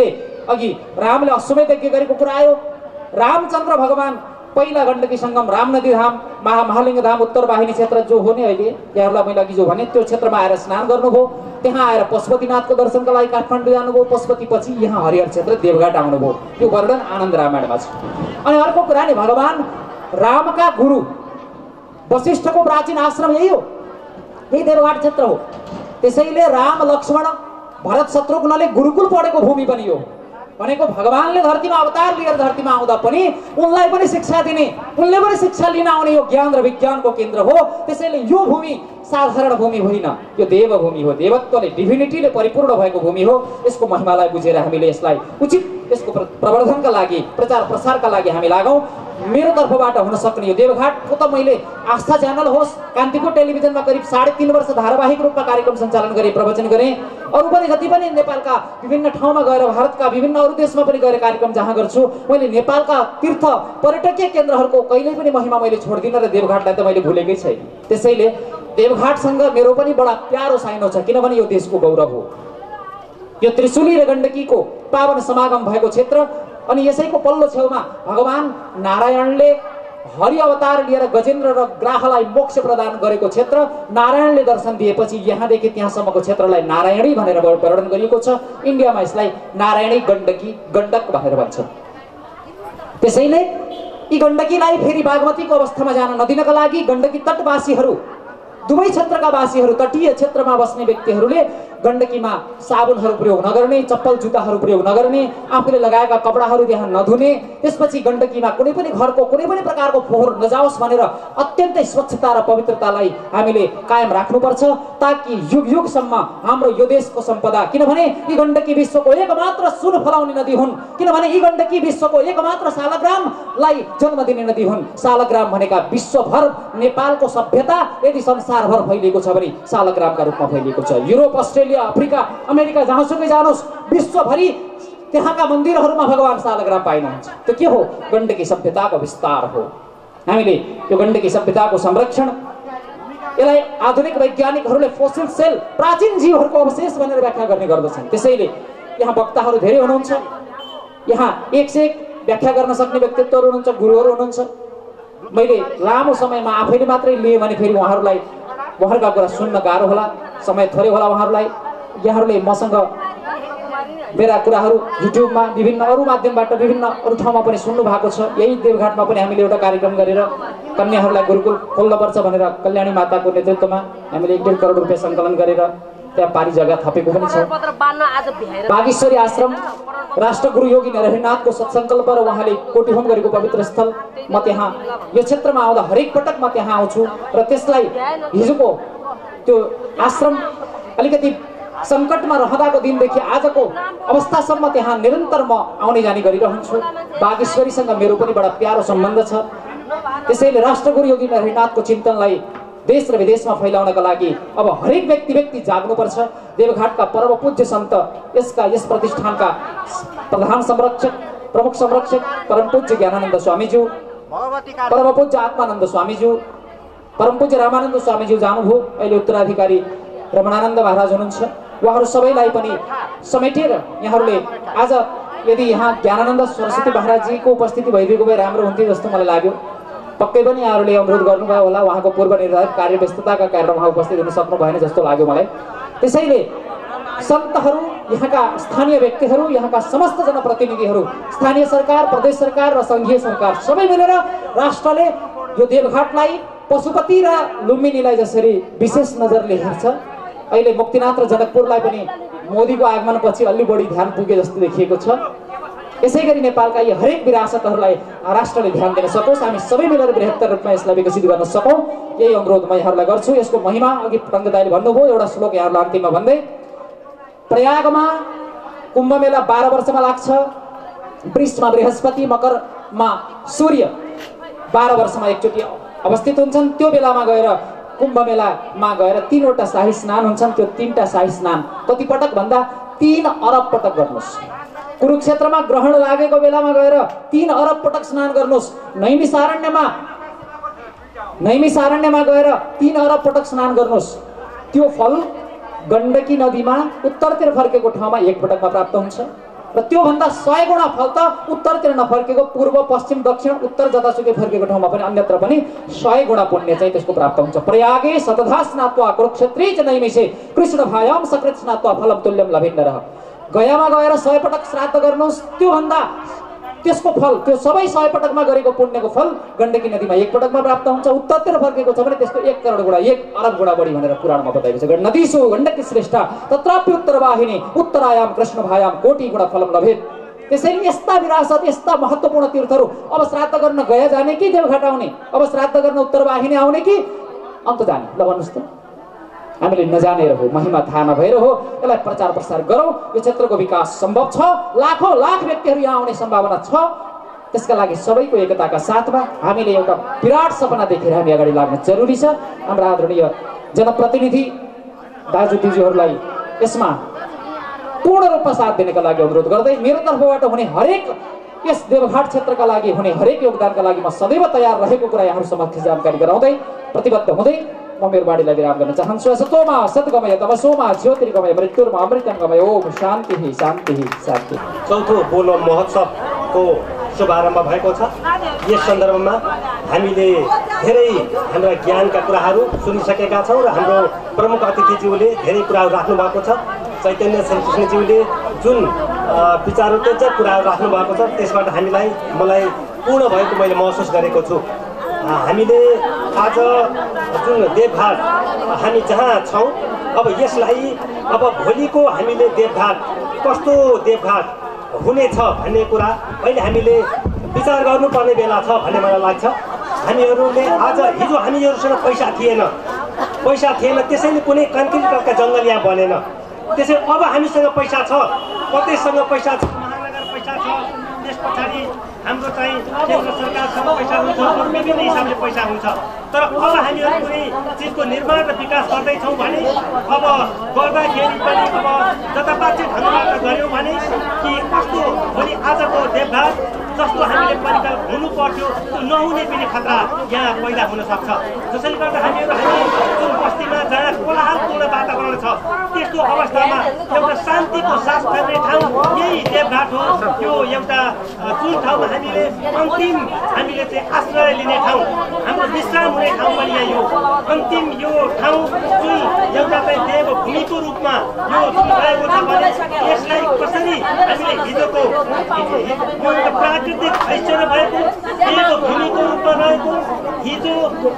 अघि रामले अश्वमेध यज्ञ गरेको कुरा आयो। रामचन्द्र भगवान पहिला गण्डकी सङ्गम राम नदी धाम महालिङ्ग धाम उत्तर वाहिनी क्षेत्र जो हो नि अहिले यहाँहरूलाई मैले अघि जो भने त्यो क्षेत्रमा आएर स्नान गर्नुभयो। त्यहाँ आएर पशुपतिनाथको दर्शनको लागि काठमाडौँ जानुभयो। पशुपतिपछि यहाँ हरिहर क्षेत्र देवघाट आउनुभयो। त्यो वर्णन आनन्द रामायणमा छ। अनि अर्को कुरा नि भगवान रामका गुरु वशिष्ठको प्राचीन आश्रम यही हो, यही देवघाट क्षेत्र हो। त्यसैले राम लक्ष्मण भरत शत्रुघ्नले गुरुकुल पढेको भूमि पनि हो। भनेको भगवानले धरतीमा अवतार लिएर धरतीमा आउँदा पनि उनलाई पनि शिक्षा दिने, उनले पनि शिक्षा लिन आउने यो ज्ञान र विज्ञानको केन्द्र हो। त्यसैले यो भूमि साधारण भूमि होइन, यो देवभूमि हो। देवत्वले डिभिनिटीले परिपूर्ण भएको भूमि हो। यसको महिमालाई बुझेर हामीले यसलाई उचित यसको प्रवर्धनका लागि प्रचार प्रसारका लागि हामी लागौँ। मेरो तर्फबाट हुन सक्ने यो देवघाटको त मैले आस्था च्यानल होस्, कान्तिपुर टेलिभिजनमा करिब 3.5 वर्ष धारावाहिक रूपमा कार्यक्रम सञ्चालन गरेँ, प्रवचन गरेँ। अरू पनि जति पनि नेपालका विभिन्न ठाउँमा गएर भारतका विभिन्न अरू देशमा पनि गएर कार्यक्रम जहाँ गर्छु, मैले नेपालका तीर्थ पर्यटकीय केन्द्रहरूको कहिल्यै पनि महिमा मैले छोड्दिनँ र देवघाटलाई त मैले भुलेकै छैन। त्यसैले देवघाटसँग मेरो पनि बडा प्यारो साइनो छ, किनभने यो देशको गौरव हो। यो त्रिशुली र गण्डकीको पावन समागम भएको क्षेत्र अनि यसैको पल्लो छेउमा भगवान नारायणले हरि अवतार लिएर गजेन्द्र र ग्राहलाई मोक्ष प्रदान गरेको क्षेत्र। नारायणले दर्शन दिएपछि यहाँदेखि त्यहाँसम्मको क्षेत्रलाई नारायणी भनेर वर्णन गरिएको छ। इन्डियामा यसलाई नारायणी गण्डकी गण्डक भनेर भन्छ। त्यसैले यी गण्डकीलाई फेरि बागमतीको अवस्थामा जान नदिनका लागि गण्डकी तटवासीहरू, दुवै क्षेत्रका वासीहरू, तटीय क्षेत्रमा बस्ने व्यक्तिहरूले गण्डकीमा साबुनहरू प्रयोग नगर्ने, चप्पल जुत्ताहरू प्रयोग नगर्ने, आफूले लगाएका कपडाहरू त्यहाँ नधुने, त्यसपछि गण्डकीमा कुनै पनि घरको कुनै पनि प्रकारको फोहोर नजाओस् भनेर अत्यन्तै स्वच्छता र पवित्रतालाई हामीले कायम राख्नुपर्छ, ताकि युग युगसम्म हाम्रो यो देशको सम्पदा, किनभने यी गण्डकी विश्वको एकमात्र सुन फलाउने नदी हुन्, किनभने यी गण्डकी विश्वको एकमात्र सालग्रामलाई जन्म दिने नदी हुन्। सालग्राम भनेका विश्वभर नेपालको सभ्यता यदि संसारभर फैलिएको छ भने सालग्रामका रूपमा फैलिएको छ। युरोप, अस्ट्रेलिया, अफ्रिका, अमेरिका जहाँसुकै जानुहोस्, विश्वभरि त्यहाँका मन्दिरहरूमा भगवान सालग्राम पाइनुहुन्छ। त्यो के हो? गण्डकी सभ्यताको विस्तार हो। हामीले यो गण्डकी सभ्यताको संरक्षण, यसलाई आधुनिक वैज्ञानिकहरूले फोसिल सेल, प्राचीन जीवहरूको अवशेष भनेर व्याख्या गर्ने गर्दछन्। त्यसैले यहाँ वक्ताहरू धेरै हुनुहुन्छ, यहाँ एक से एक व्याख्या गर्न सक्ने व्यक्तित्वहरू हुनुहुन्छ, गुरुहरू हुनुहुन्छ। मैले लामो समयमा आफैले मात्रै लिएँ भने फेरि उहाँहरूका कुरा सुन्न गाह्रो होला, समय थोरै होला उहाँहरूलाई। यहाँहरूले मसँग मेरा कुराहरू युट्युबमा विभिन्न अरू माध्यमबाट विभिन्न अरू ठाउँमा पनि सुन्नु भएको छ। यही देवघाटमा पनि हामीले एउटा कार्यक्रम गरेर कन्याहरूलाई गुरुकुल खोल्नुपर्छ भनेर कल्याणी माताको नेतृत्वमा हामीले 1.5 करोड रुपियाँ सङ्कलन गरेर त्यहाँ पारी जग्गा थपेको पनि छ। बागेश्वरी आश्रम राष्ट्रगुरु योगी नरहरिनाथको सत्सङ्कल्प र उहाँले कोटिहोम गरेको पवित्र स्थल। म त्यहाँ यो क्षेत्रमा आउँदा हरेक पटक म त्यहाँ आउँछु र त्यसलाई हिजोको त्यो आश्रम अलिकति सङ्कटमा रहँदाको दिनदेखि आजको अवस्थासम्म त्यहाँ निरन्तर म आउने जाने गरिरहन्छु। बागेश्वरीसँग मेरो पनि बडा प्यारो सम्बन्ध छ। त्यसैले राष्ट्रगुरु योगी नरहरिनाथको चिन्तनलाई देश र विदेशमा फैलाउनका लागि अब हरेक व्यक्ति जाग्नुपर्छ। देवघाटका परम पूज्य सन्त, यस प्रतिष्ठानका प्रधान संरक्षक, प्रमुख संरक्षक परम पूज्य ज्ञानानन्द स्वामीज्यू, परम पूज्य आत्मानन्द स्वामीज्यू, परम पूज्य रामानन्द स्वामीज्यू जानुभयो। अहिले उत्तराधिकारी रमणानन्द महाराज हुनुहुन्छ। उहाँहरू सबैलाई पनि समेटेर यहाँहरूले आज यदि यहाँ ज्ञानानन्द सरस्वती महाराजजीको उपस्थिति भइदिएको भए राम्रो हुन्थ्यो जस्तो मलाई लाग्यो। पक्कै पनि यहाँहरूले अनुरोध गर्नुभयो होला, उहाँको पूर्व निर्धारित कार्य व्यस्तताका कारण उहाँ उपस्थित हुन सक्नु भएन जस्तो लाग्यो मलाई। त्यसैले सन्तहरू, यहाँका स्थानीय व्यक्तिहरू, यहाँका समस्त जनप्रतिनिधिहरू, स्थानीय सरकार, प्रदेश सरकार र सङ्घीय सरकार सबै मिलेर राष्ट्रले यो देवघाटलाई पशुपति र लुम्बिनीलाई जसरी विशेष नजरले हेर्छ, अहिले मुक्तिनाथ र जनकपुरलाई पनि मोदीको आगमनपछि अलि बढी ध्यान पुगे जस्तो देखिएको छ। यसै गरी नेपालका यी हरेक विरासतहरूलाई राष्ट्रले ध्यान दिन सकोस्, हामी सबै मिलेर बृहत्तर रूपमा यसलाई विकसित गर्न सकौँ, यही अनुरोध म यहाँहरूलाई गर्छु। यसको महिमा अघि रङ्गदाइले भन्नुभयो, एउटा श्लोक यहाँहरूलाई अन्तिममा भन्दै, प्रयागमा कुम्भ मेला 12 वर्षमा लाग्छ, वृषमा बृहस्पति, मकरमा सूर्य 12 वर्षमा एकचोटि अवस्थित हुन्छन्। त्यो बेलामा गएर कुम्भ मेलामा गएर 3वटा शाही स्नान हुन्छन्। त्यो 3टा शाही स्नान कति पटक भन्दा 3 अरब पटक गर्नुहोस्। कुरुक्षेत्रमा ग्रहण लागेको बेलामा गएर 3 अरब पटक स्नान गर्नुहोस्। नैमिसारण्यमा गएर 3 अरब पटक स्नान गर्नुहोस्। त्यो फल गण्डकी नदीमा उत्तरतिर फर्केको ठाउँमा 1 पटकमा प्राप्त हुन्छ। र त्योभन्दा 100 गुणा फल त उत्तरतिर नफर्केको पूर्व पश्चिम दक्षिण उत्तर जतासुकै फर्केको ठाउँमा पनि अन्यत्र पनि 100 गुणा पुण्य चाहिँ त्यसको प्राप्त हुन्छ। प्रयागे शतधा स्नात्वा कुरुक्षेत्रे च नैमिषे कृष्ण भायाम सकृत स्नात्वा फलम तुल्यम लभिन्नरः। गयामा गएर 100 पटक श्राद्ध गर्नुहोस्, त्योभन्दा त्यसको फल त्यो सबै 100 पटकमा गरेको पुण्यको फल गण्डकी नदीमा 1 पटकमा प्राप्त हुन्छ। उत्तरतिर फर्केको छ भने त्यसको 1 करोड गुणा 1 अरब गुणा बढी भनेर पुराणमा बताएको छ। नदीसु गण्डकी श्रेष्ठा तत्रापि उत्तरवाहिनी उत्तरायाम कृष्ण भायाम कोटि गुणा फलम लभेत। त्यसैले यस्ता विरासत यस्ता महत्त्वपूर्ण तीर्थहरू अब श्राद्ध गर्न गया जाने कि देवघाट आउने, अब श्राद्ध गर्न उत्तरवाहिनी आउने कि अन्त जाने, ल भन्नुहोस् त। हामीले नजानेर हो, महिमा थाहा नभएर हो। यसलाई प्रचार प्रसार गरौँ, यो क्षेत्रको विकास सम्भव छ। लाखौँ लाख व्यक्तिहरू यहाँ आउने सम्भावना छ। त्यसका लागि सबैको एकताका साथमा हामीले एउटा विराट सपना देखेर हामी अगाडि लाग्न जरुरी छ। हाम्रा आदरणीय जनप्रतिनिधि दाजु दिदीहरूलाई यसमा पूर्ण रूपमा साथ दिनका लागि अनुरोध गर्दै मेरो तर्फबाट हुने हरेक यस देवघाट क्षेत्रका लागि हुने हरेक योगदानका लागि म सदैव तयार रहेको कुरा यहाँहरू समक्ष जानकारी गराउँदै प्रतिबद्ध हुँदै म मेरो बाणीलाई विराम गर्न चाहन्छु। सतोमा सद्गमय तमसोमा ज्योतिर्गमय मृत्युर्मा अमृतङ्गमय ओम शान्ति शान्ति शान्ति। चौथो बोलो महोत्सवको शुभारम्भ भएको छ। यस सन्दर्भमा हामीले धेरै हाम्रा ज्ञानका कुराहरू सुनिसकेका छौँ र हाम्रो प्रमुख अतिथिज्यूले धेरै कुराहरू राख्नु भएको छ। चैतन्य श्रीकृष्णज्यूले जुन विचारोत्तेजक कुराहरू राख्नु भएको छ त्यसबाट मलाई पूर्ण भएको मैले महसुस गरेको छु। हामीले आज जुन देवघाट हामी जहाँ छौँ अब यसलाई अब भोलिको हामीले देवघाट कस्तो देवघाट हुनेछ भन्ने कुरा अहिले हामीले विचार गर्नुपर्ने बेला छ भन्ने मलाई लाग्छ। हामीहरूले आज हिजो हामीहरूसँग पैसा थिएन त्यसैले कुनै कन्क्रिटका जङ्गल यहाँ बनेन। त्यसै अब हामीसँग पैसा छ, प्रदेशसँग पैसा छ, महानगर पैसा छ, त्यस पछाडि हाम्रो चाहिँ केन्द्र सरकारसँग पैसा हुन्छ, विभिन्न हिसाबले पैसा हुन्छ। तर अब हामीहरू कुनै चिजको निर्माण र विकास गर्दैछौँ भने अब गर्दाखेरि पनि अब जतापाती ढङ्गबाट गऱ्यौँ भने कि कस्तो भोलि आजको देवघाट जस्तो हामीले परिकल्पना हुनु पर्थ्यो त्यो नहुने पनि खतरा यहाँ पैदा हुन सक्छ। जसले गर्दा हामी जुन बस्तीमा जहाँ कोलाहलपूर्ण वातावरण छ त्यस्तो अवस्थामा एउटा शान्तिको सास फेर्ने ठाउँ यही देवघाट हो। यो एउटा जुन ठाउँमा हामीले अन्तिम हामीले चाहिँ आश्रय लिने ठाउँ, हाम्रो विश्राम हुने ठाउँ पनि यहाँ यो अन्तिम यो ठाउँ जुन एउटा चाहिँ देवभूमिको रूपमा यो जुन रहेको छ भने यसलाई कसरी हामीले हिजोको एउटा प्राकृतिक ऐश्वर्य भएको देवभूमिको रूपमा रहेको हिजो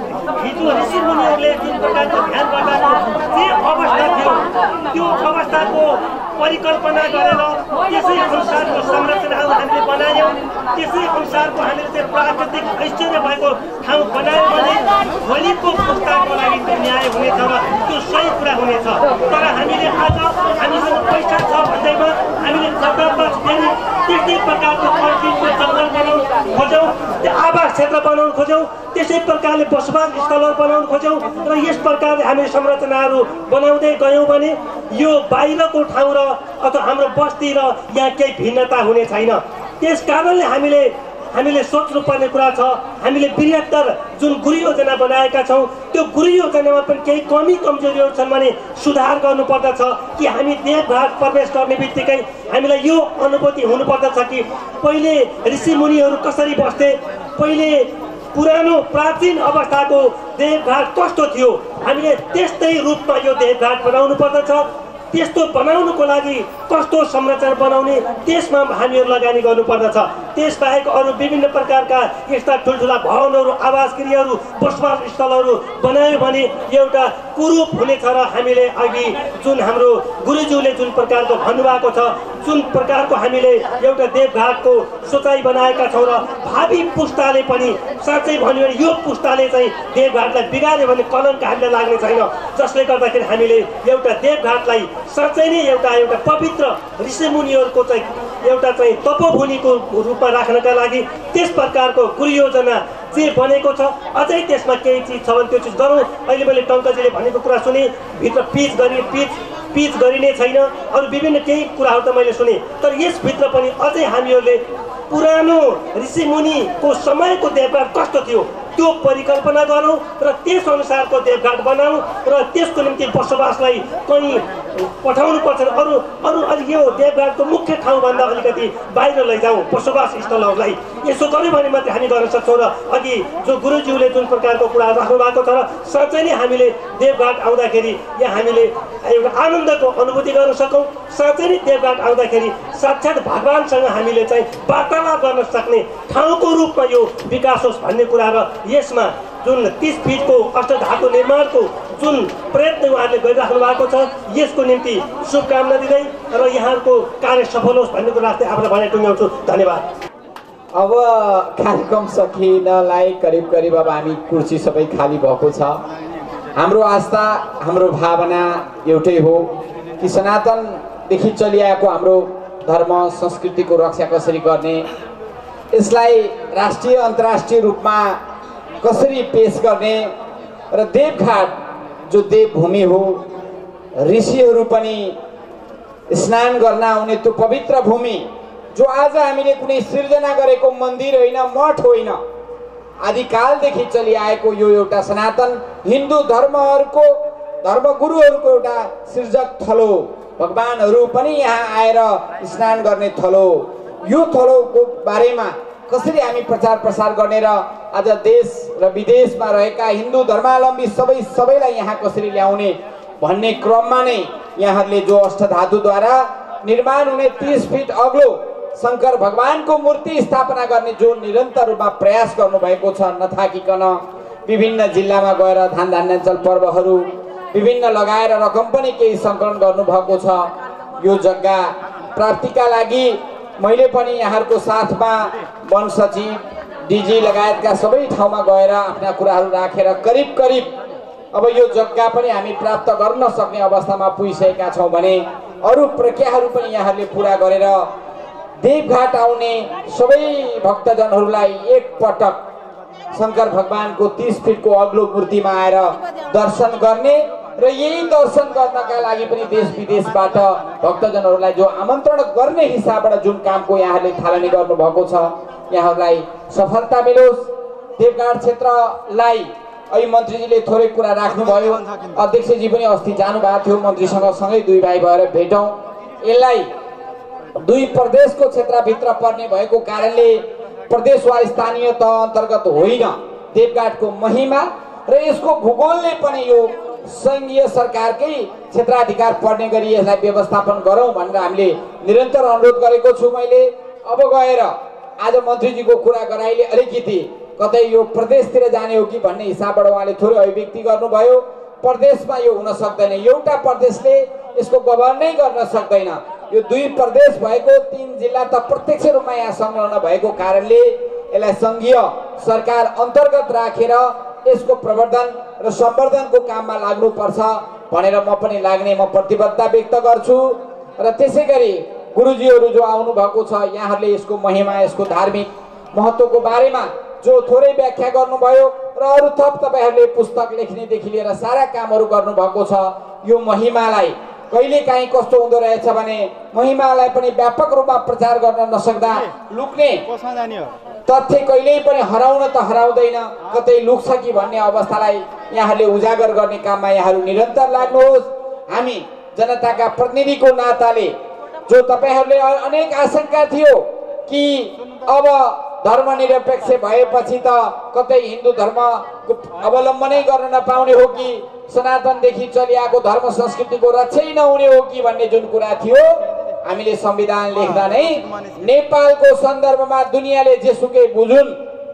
ऋषि मुनिहरूले जुन प्रकारको ध्यान गर्दा जे अवस्था थियो त्यो अवस्थाको परिकल्पना गरेर त्यसै अनुसारको संरचनाहरू हामीले बनायौँ, त्यसै अनुसारको हामीले चाहिँ प्राकृतिक ऐश्वर्य भएको ठाउँ बनायौँ भने भोलिको पुस्ताको लागि त्यो न्याय हुनेछ र त्यो सही कुरा हुनेछ। तर हामीले आज हामीसँग पैसा छ भन्दैमा हामीले जताततै फेरि त्यस्तै प्रकारको कन्क्रिटको जङ्गल बनाउन खोज्यौँ, त्यो आवास क्षेत्र बनाउन खोज्यौँ, त्यसै प्रकारले बसोबास स्थलहरू बनाउन खोज्यौँ र यस प्रकारले हामीले संरचनाहरू बनाउँदै गयौँ भने यो बाहिरको ठाउँ र अथवा हाम्रो बस्ती र यहाँ केही भिन्नता हुने छैन। त्यस कारणले हामीले सोच्नुपर्ने कुरा छ। हामीले बृहत्तर जुन गुरु योजना बनाएका छौँ त्यो गुरु योजनामा पनि केही कमी कमजोरीहरू छन् भने सुधार गर्नुपर्दछ कि हामी देवघाट प्रवेश गर्ने बित्तिकै हामीलाई यो अनुभूति हुनुपर्दछ कि पहिले ऋषिमुनिहरू कसरी बस्थे, पहिले पुरानो प्राचीन अवस्थाको देवघाट कस्तो थियो, हामीले त्यस्तै रूपमा यो देवघाट बनाउनु पर्दछ। त्यस्तो बनाउनुको लागि कस्तो संरचना बनाउने त्यसमा हामीहरू लगानी गर्नुपर्दछ। त्यसबाहेक अरू विभिन्न प्रकारका यस्ता ठुल्ठुला भवनहरू, आवास गृहहरू, बसोबास स्थलहरू बनायो भने एउटा कुरूप हुनेछ र हामीले अघि जुन हाम्रो गुरुज्यूले जुन प्रकारको भन्नुभएको छ, जुन प्रकारको हामीले एउटा देवघाटको सोचाइ बनाएका छौँ र भावी पुस्ताले पनि साँच्चै भन्यो भने यो पुस्ताले चाहिँ देवघाटलाई बिगार्यो भने कलङ्क हामीलाई लाग्ने छैन। जसले गर्दाखेरि हामीले एउटा देवघाटलाई साँच्चै नै एउटा पवित्र ऋषिमुनिहरूको चाहिँ एउटा चाहिँ तपोभूमिको रूपमा राख्नका लागि त्यस प्रकारको गुरु योजना जे बनेको छ अझै त्यसमा केही चिज छ भने त्यो चिज गरौँ। अहिले मैले टङ्कजीले भनेको कुरा सुने, भित्र पिच गरिने छैन, अरू विभिन्न केही कुराहरू त मैले सुने। तर यसभित्र पनि अझै हामीहरूले पुरानो ऋषिमुनिको समयको देवघाट कस्तो थियो त्यो परिकल्पना गरौँ र त्यस अनुसारको देवघाट बनाऊ र त्यसको निम्ति बसोबासलाई कहीँ पठाउनु पर्छ। अरू अरू अलिक यो देवघाटको मुख्य ठाउँभन्दा अलिकति बाहिर लैजाउँ पशुवास स्थलहरूलाई, यसो गऱ्यो भने मात्रै हामी गर्न सक्छौँ। र अघि जो गुरुज्यूले जुन प्रकारको कुरा राख्नु भएको छ र साँच्चै नै हामीले देवघाट आउँदाखेरि यहाँ हामीले एउटा आनन्दको अनुभूति गर्न सकौँ। साँच्चै नै देवघाट आउँदाखेरि साक्षात् भगवान्सँग हामीले चाहिँ वार्तालाप गर्न सक्ने ठाउँको रूपमा यो विकास होस् भन्ने कुरा र यसमा जुन 30 फिटको अष्टधातु निर्माणको जुन प्रयत्न उहाँहरूले गरिराख्नु भएको छ यसको निम्ति शुभकामना दिँदै र यहाँको कार्य सफल होस् भन्ने कुरा राख्दै आफ्नो भनाइ टुङ्ग्याउँछु। धन्यवाद। अब कार्यक्रम सकिनलाई करिब करिब अब हामी कुर्सी सबै खाली भएको छ। हाम्रो आस्था हाम्रो भावना एउटै हो कि सनातनदेखि चलिआएको हाम्रो धर्म संस्कृतिको रक्षा कसरी गर्ने, यसलाई राष्ट्रिय अन्तर्राष्ट्रिय रूपमा कसरी पेश गर्ने र देवघाट जो देवभूमि हो, ऋषिहरू पनि स्नान गर्न आउने त्यो पवित्र भूमि जो आज हामीले कुनै सिर्जना गरेको मन्दिर होइन, मठ होइन, आदिकालदेखि चलिआएको यो एउटा सनातन हिन्दू धर्महरूको धर्मगुरुहरूको एउटा सृजक थलो, भगवानहरू पनि यहाँ आएर स्नान गर्ने थलो। यो थलोको बारेमा कसरी हामी प्रचार प्रसार गर्ने र आज देश र विदेशमा रहेका हिन्दू धर्मावलम्बी सबैलाई यहाँ कसरी ल्याउने भन्ने क्रममा नै यहाँहरूले जो अष्टधातुद्वारा निर्माण हुने 30 फिट अग्लो शङ्कर भगवानको मूर्ति स्थापना गर्ने जो निरन्तर रूपमा प्रयास गर्नुभएको छ, नथाकिकन विभिन्न जिल्लामा गएर धान धान्याञ्चल पर्वहरू विभिन्न लगाएर रकम पनि केही सङ्कलन गर्नुभएको छ। यो जग्गा प्राप्तिका लागि मैले पनि यहाँहरूको साथमा वन सचिव, डिजी लगायतका सबै ठाउँमा गएर आफ्ना कुराहरू राखेर करिब करिब अब यो जग्गा पनि हामी प्राप्त गर्न सक्ने अवस्थामा पुगिसकेका छौँ भने अरू प्रक्रियाहरू पनि यहाँहरूले पुरा गरेर देवघाट आउने सबै भक्तजनहरूलाई एकपटक शङ्कर भगवानको 30 फिटको अग्लो मूर्तिमा आएर दर्शन गर्ने र यही दर्शन गर्नका लागि पनि देश विदेशबाट भक्तजनहरूलाई जो आमन्त्रण गर्ने हिसाबबाट जुन कामको यहाँहरूले थालनी गर्नुभएको छ, यहाँहरूलाई सफलता मिलोस्। देवघाट क्षेत्रलाई अहिले मन्त्रीजीले थोरै कुरा राख्नुभयो, अध्यक्षजी पनि अस्ति जानुभएको थियो, मन्त्रीसँग सँगै दुई भाइ भएर भेटौँ। यसलाई दुई प्रदेशको क्षेत्रभित्र पर्ने भएको कारणले प्रदेश वा स्थानीय तह अन्तर्गत होइन देवघाटको महिमा र यसको भूगोलले पनि यो सङ्घीय सरकारकै क्षेत्राधिकार पर्ने गरी यसलाई व्यवस्थापन गरौँ भनेर हामीले निरन्तर अनुरोध गरेको छु। मैले अब गएर आज मन्त्रीजीको कुरा गराइले अलिकति कतै यो प्रदेशतिर जाने हो कि भन्ने हिसाबबाट उहाँले थोरै अभिव्यक्ति गर्नुभयो। प्रदेशमा यो हुन सक्दैन, एउटा प्रदेशले यसको गभर्नै गर्न सक्दैन। यो दुई प्रदेश भएको 3 जिल्ला त प्रत्यक्ष रूपमा यहाँ संलग्न भएको कारणले यसलाई सङ्घीय सरकार अन्तर्गत राखेर यसको प्रवर्धन र सम्वर्धनको काममा लाग्नुपर्छ भनेर म पनि लाग्ने म प्रतिबद्धता व्यक्त गर्छु। र त्यसै गरी गुरुजीहरू जो आउनु भएको छ यहाँहरूले यसको महिमा यसको धार्मिक महत्त्वको बारेमा जो थोरै व्याख्या गर्नुभयो र अरू थप तपाईँहरूले पुस्तक लेख्नेदेखि लिएर सारा कामहरू गर्नुभएको छ। यो महिमालाई कहिलेकाहीँ कस्तो हुँदो रहेछ भने महिमालाई पनि व्यापक रूपमा प्रचार गर्न नसक्दा लुक्ने तथ्य कहिल्यै पनि हराउन त हराउँदैन, कतै लुक्छ कि भन्ने अवस्थालाई यहाँहरूले उजागर गर्ने काममा यहाँहरू निरन्तर लाग्नुहोस्। हामी जनताका प्रतिनिधिको नाताले जो तपाईँहरूले अनेक आशंका थियो कि अब धर्मनिरपेक्ष भएपछि त कतै हिन्दू धर्मको अवलम्बनै गर्न नपाउने हो कि सनातनदेखि चलिआएको धर्म संस्कृतिको रक्षै नहुने हो कि भन्ने जुन कुरा थियो, हामीले संविधान लेख्दा नै नेपालको सन्दर्भमा दुनियाँले जेसुकै बुझुन्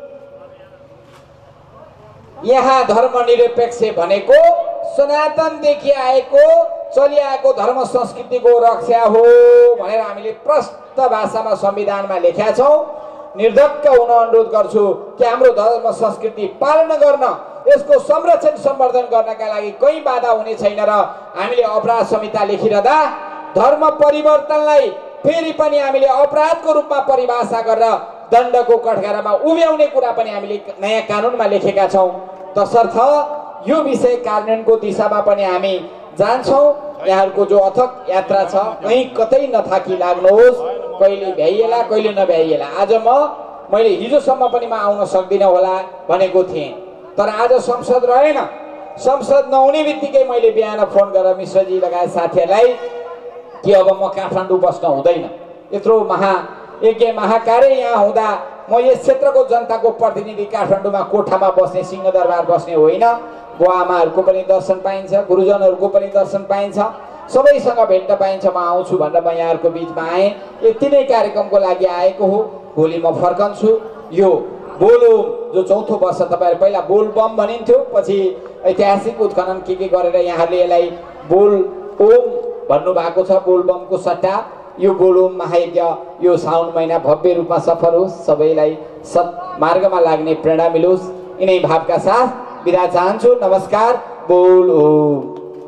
यहाँ धर्मनिरपेक्ष भनेको सनातनदेखि आएको चलिआएको धर्म संस्कृतिको रक्षा हो भनेर हामीले प्रष्ट भाषामा संविधानमा लेखेका छौँ। निर्धक्क हुन अनुरोध गर्छु कि हाम्रो धर्म संस्कृति पालन गर्न यसको संरक्षण सम्वर्धन गर्नका लागि कहीँ बाधा हुने छैन र हामीले अपराध संहिता लेखिरहँदा धर्म परिवर्तनलाई फेरि पनि हामीले अपराधको रूपमा परिभाषा गरेर दण्डको कठघरामा उभ्याउने कुरा पनि हामीले नयाँ कानुनमा लेखेका छौँ। तसर्थ यो विषय कार्यान्वयनको दिशामा पनि हामी जान्छौँ। यहाँहरूको जो अथक यात्रा छ कहीँ कतै नथाकी लाग्नुहोस्, कहिले भ्याइएला कहिले नभ्याइएला। आज मैले हिजोसम्म पनि म आउन सक्दिनँ होला भनेको थिएँ, तर आज संसद रहेन संसद नहुने बित्तिकै मैले बिहान फोन गरेर मिश्रजी लगायत साथीहरूलाई कि अब म काठमाडौँ बस्न हुँदैन, यत्रो महायज्ञ महाकार्य यहाँ हुँदा म यस क्षेत्रको जनताको प्रतिनिधि काठमाडौँमा कोठामा बस्ने, सिंहदरबार बस्ने होइन। बुवा आमाहरूको पनि दर्शन पाइन्छ, गुरुजनहरूको पनि दर्शन पाइन्छ, सबैसँग भेट्न पाइन्छ, म आउँछु भनेर म यहाँहरूको बिचमा आएँ। यति नै कार्यक्रमको लागि आएको हो। भोलि म फर्कन्छु। यो बोलबम जो चौथो वर्ष तपाईँहरू पहिला बोलबम भनिन्थ्यो, पछि ऐतिहासिक उत्खनन के गरेर यहाँहरूले यसलाई बोल ओम भन्नुभएको छ। बोलबमको सट्टा यो बोलबम महायज्ञ यो साउन महिना भव्य रूपमा सफल होस्, सबैलाई सत्मार्गमा लाग्ने प्रेरणा मिलोस्, यिनै भावका साथ बिदा चाहन्छु। नमस्कार। बोल ओम।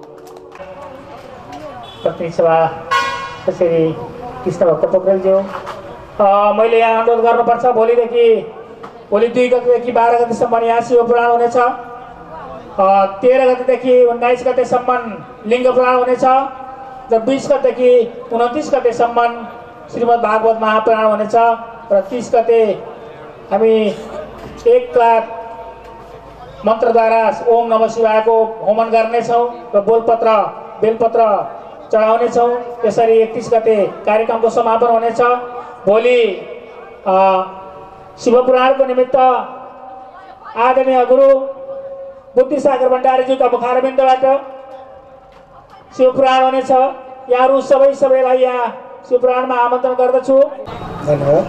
प्रतिनिधि सभा श्री कृष्ण भक्त पोखरेलज्यू, मैले यहाँ अनुरोध गर्नुपर्छ, भोलि 2 गतेदेखि 12 गतेसम्म यहाँ शिवपुराण हुनेछ। 13 गतेदेखि 19 गतेसम्म लिङ्ग पुराण हुनेछ र 20 गतेदेखि 29 गतेसम्म श्रीमद् भागवत महापुराण हुनेछ र 30 गते हामी 1 लाख मन्त्रद्वारा ओम नमः शिवायको होमन गर्नेछौँ र बेलपत्र चढाउनेछौँ। त्यसरी 31 गते कार्यक्रमको समापन हुनेछ। भोलि शिवपुराणको निमित्त आदरणीय गुरु बुद्धिसागर भण्डारीज्यूका मुखारबिन्दबाट शिवपुराण हुनेछ। यहाँहरू सबैलाई यहाँ शिवपुराणमा आमन्त्रण गर्दछु। धन्यवाद।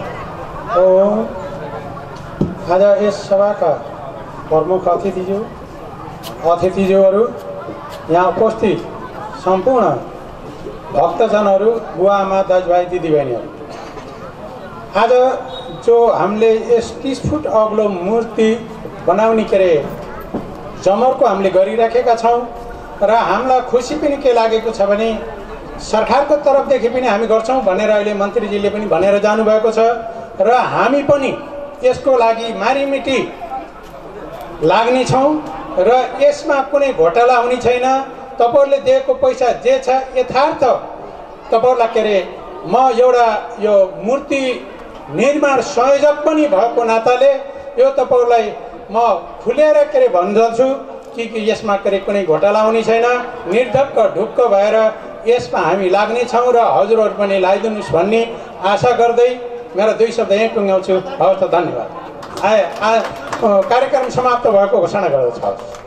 आज यस सभाका प्रमुख अतिथिज्यूहरू, यहाँ उपस्थित सम्पूर्ण भक्तजनहरू, बुवा आमा दाजुभाइ दिदीबहिनीहरू, आज जो हामीले यस 30 फुट अग्लो मूर्ति बनाउने जमरको हामीले गरिराखेका छौँ र हामीलाई खुसी पनि के लागेको छ भने सरकारको तर्फदेखि पनि हामी गर्छौँ भनेर अहिले मन्त्रीजीले पनि भनेर जानुभएको छ र हामी पनि यसको लागि मारिमिटी लाग्नेछौँ र यसमा कुनै घोटाला हुने छैन। तपाईँहरूले दिएको पैसा जे छ यथार्थ तपाईँहरूलाई म एउटा यो मूर्ति निर्माण संयोजक पनि भएको नाताले यो तपाईँहरूलाई म खुलेर भन्दछु कि यसमा कुनै घोटाला हुने छैन। निर्धक्क ढुक्क भएर यसमा हामी लाग्नेछौँ र हजुरहरू पनि लगाइदिनुहोस् भन्ने आशा गर्दै मेरा 2 शब्द यहीँ टुङ्ग्याउँछु। हवस् त, धन्यवाद। कार्यक्रम समाप्त भएको घोषणा गर्दछु।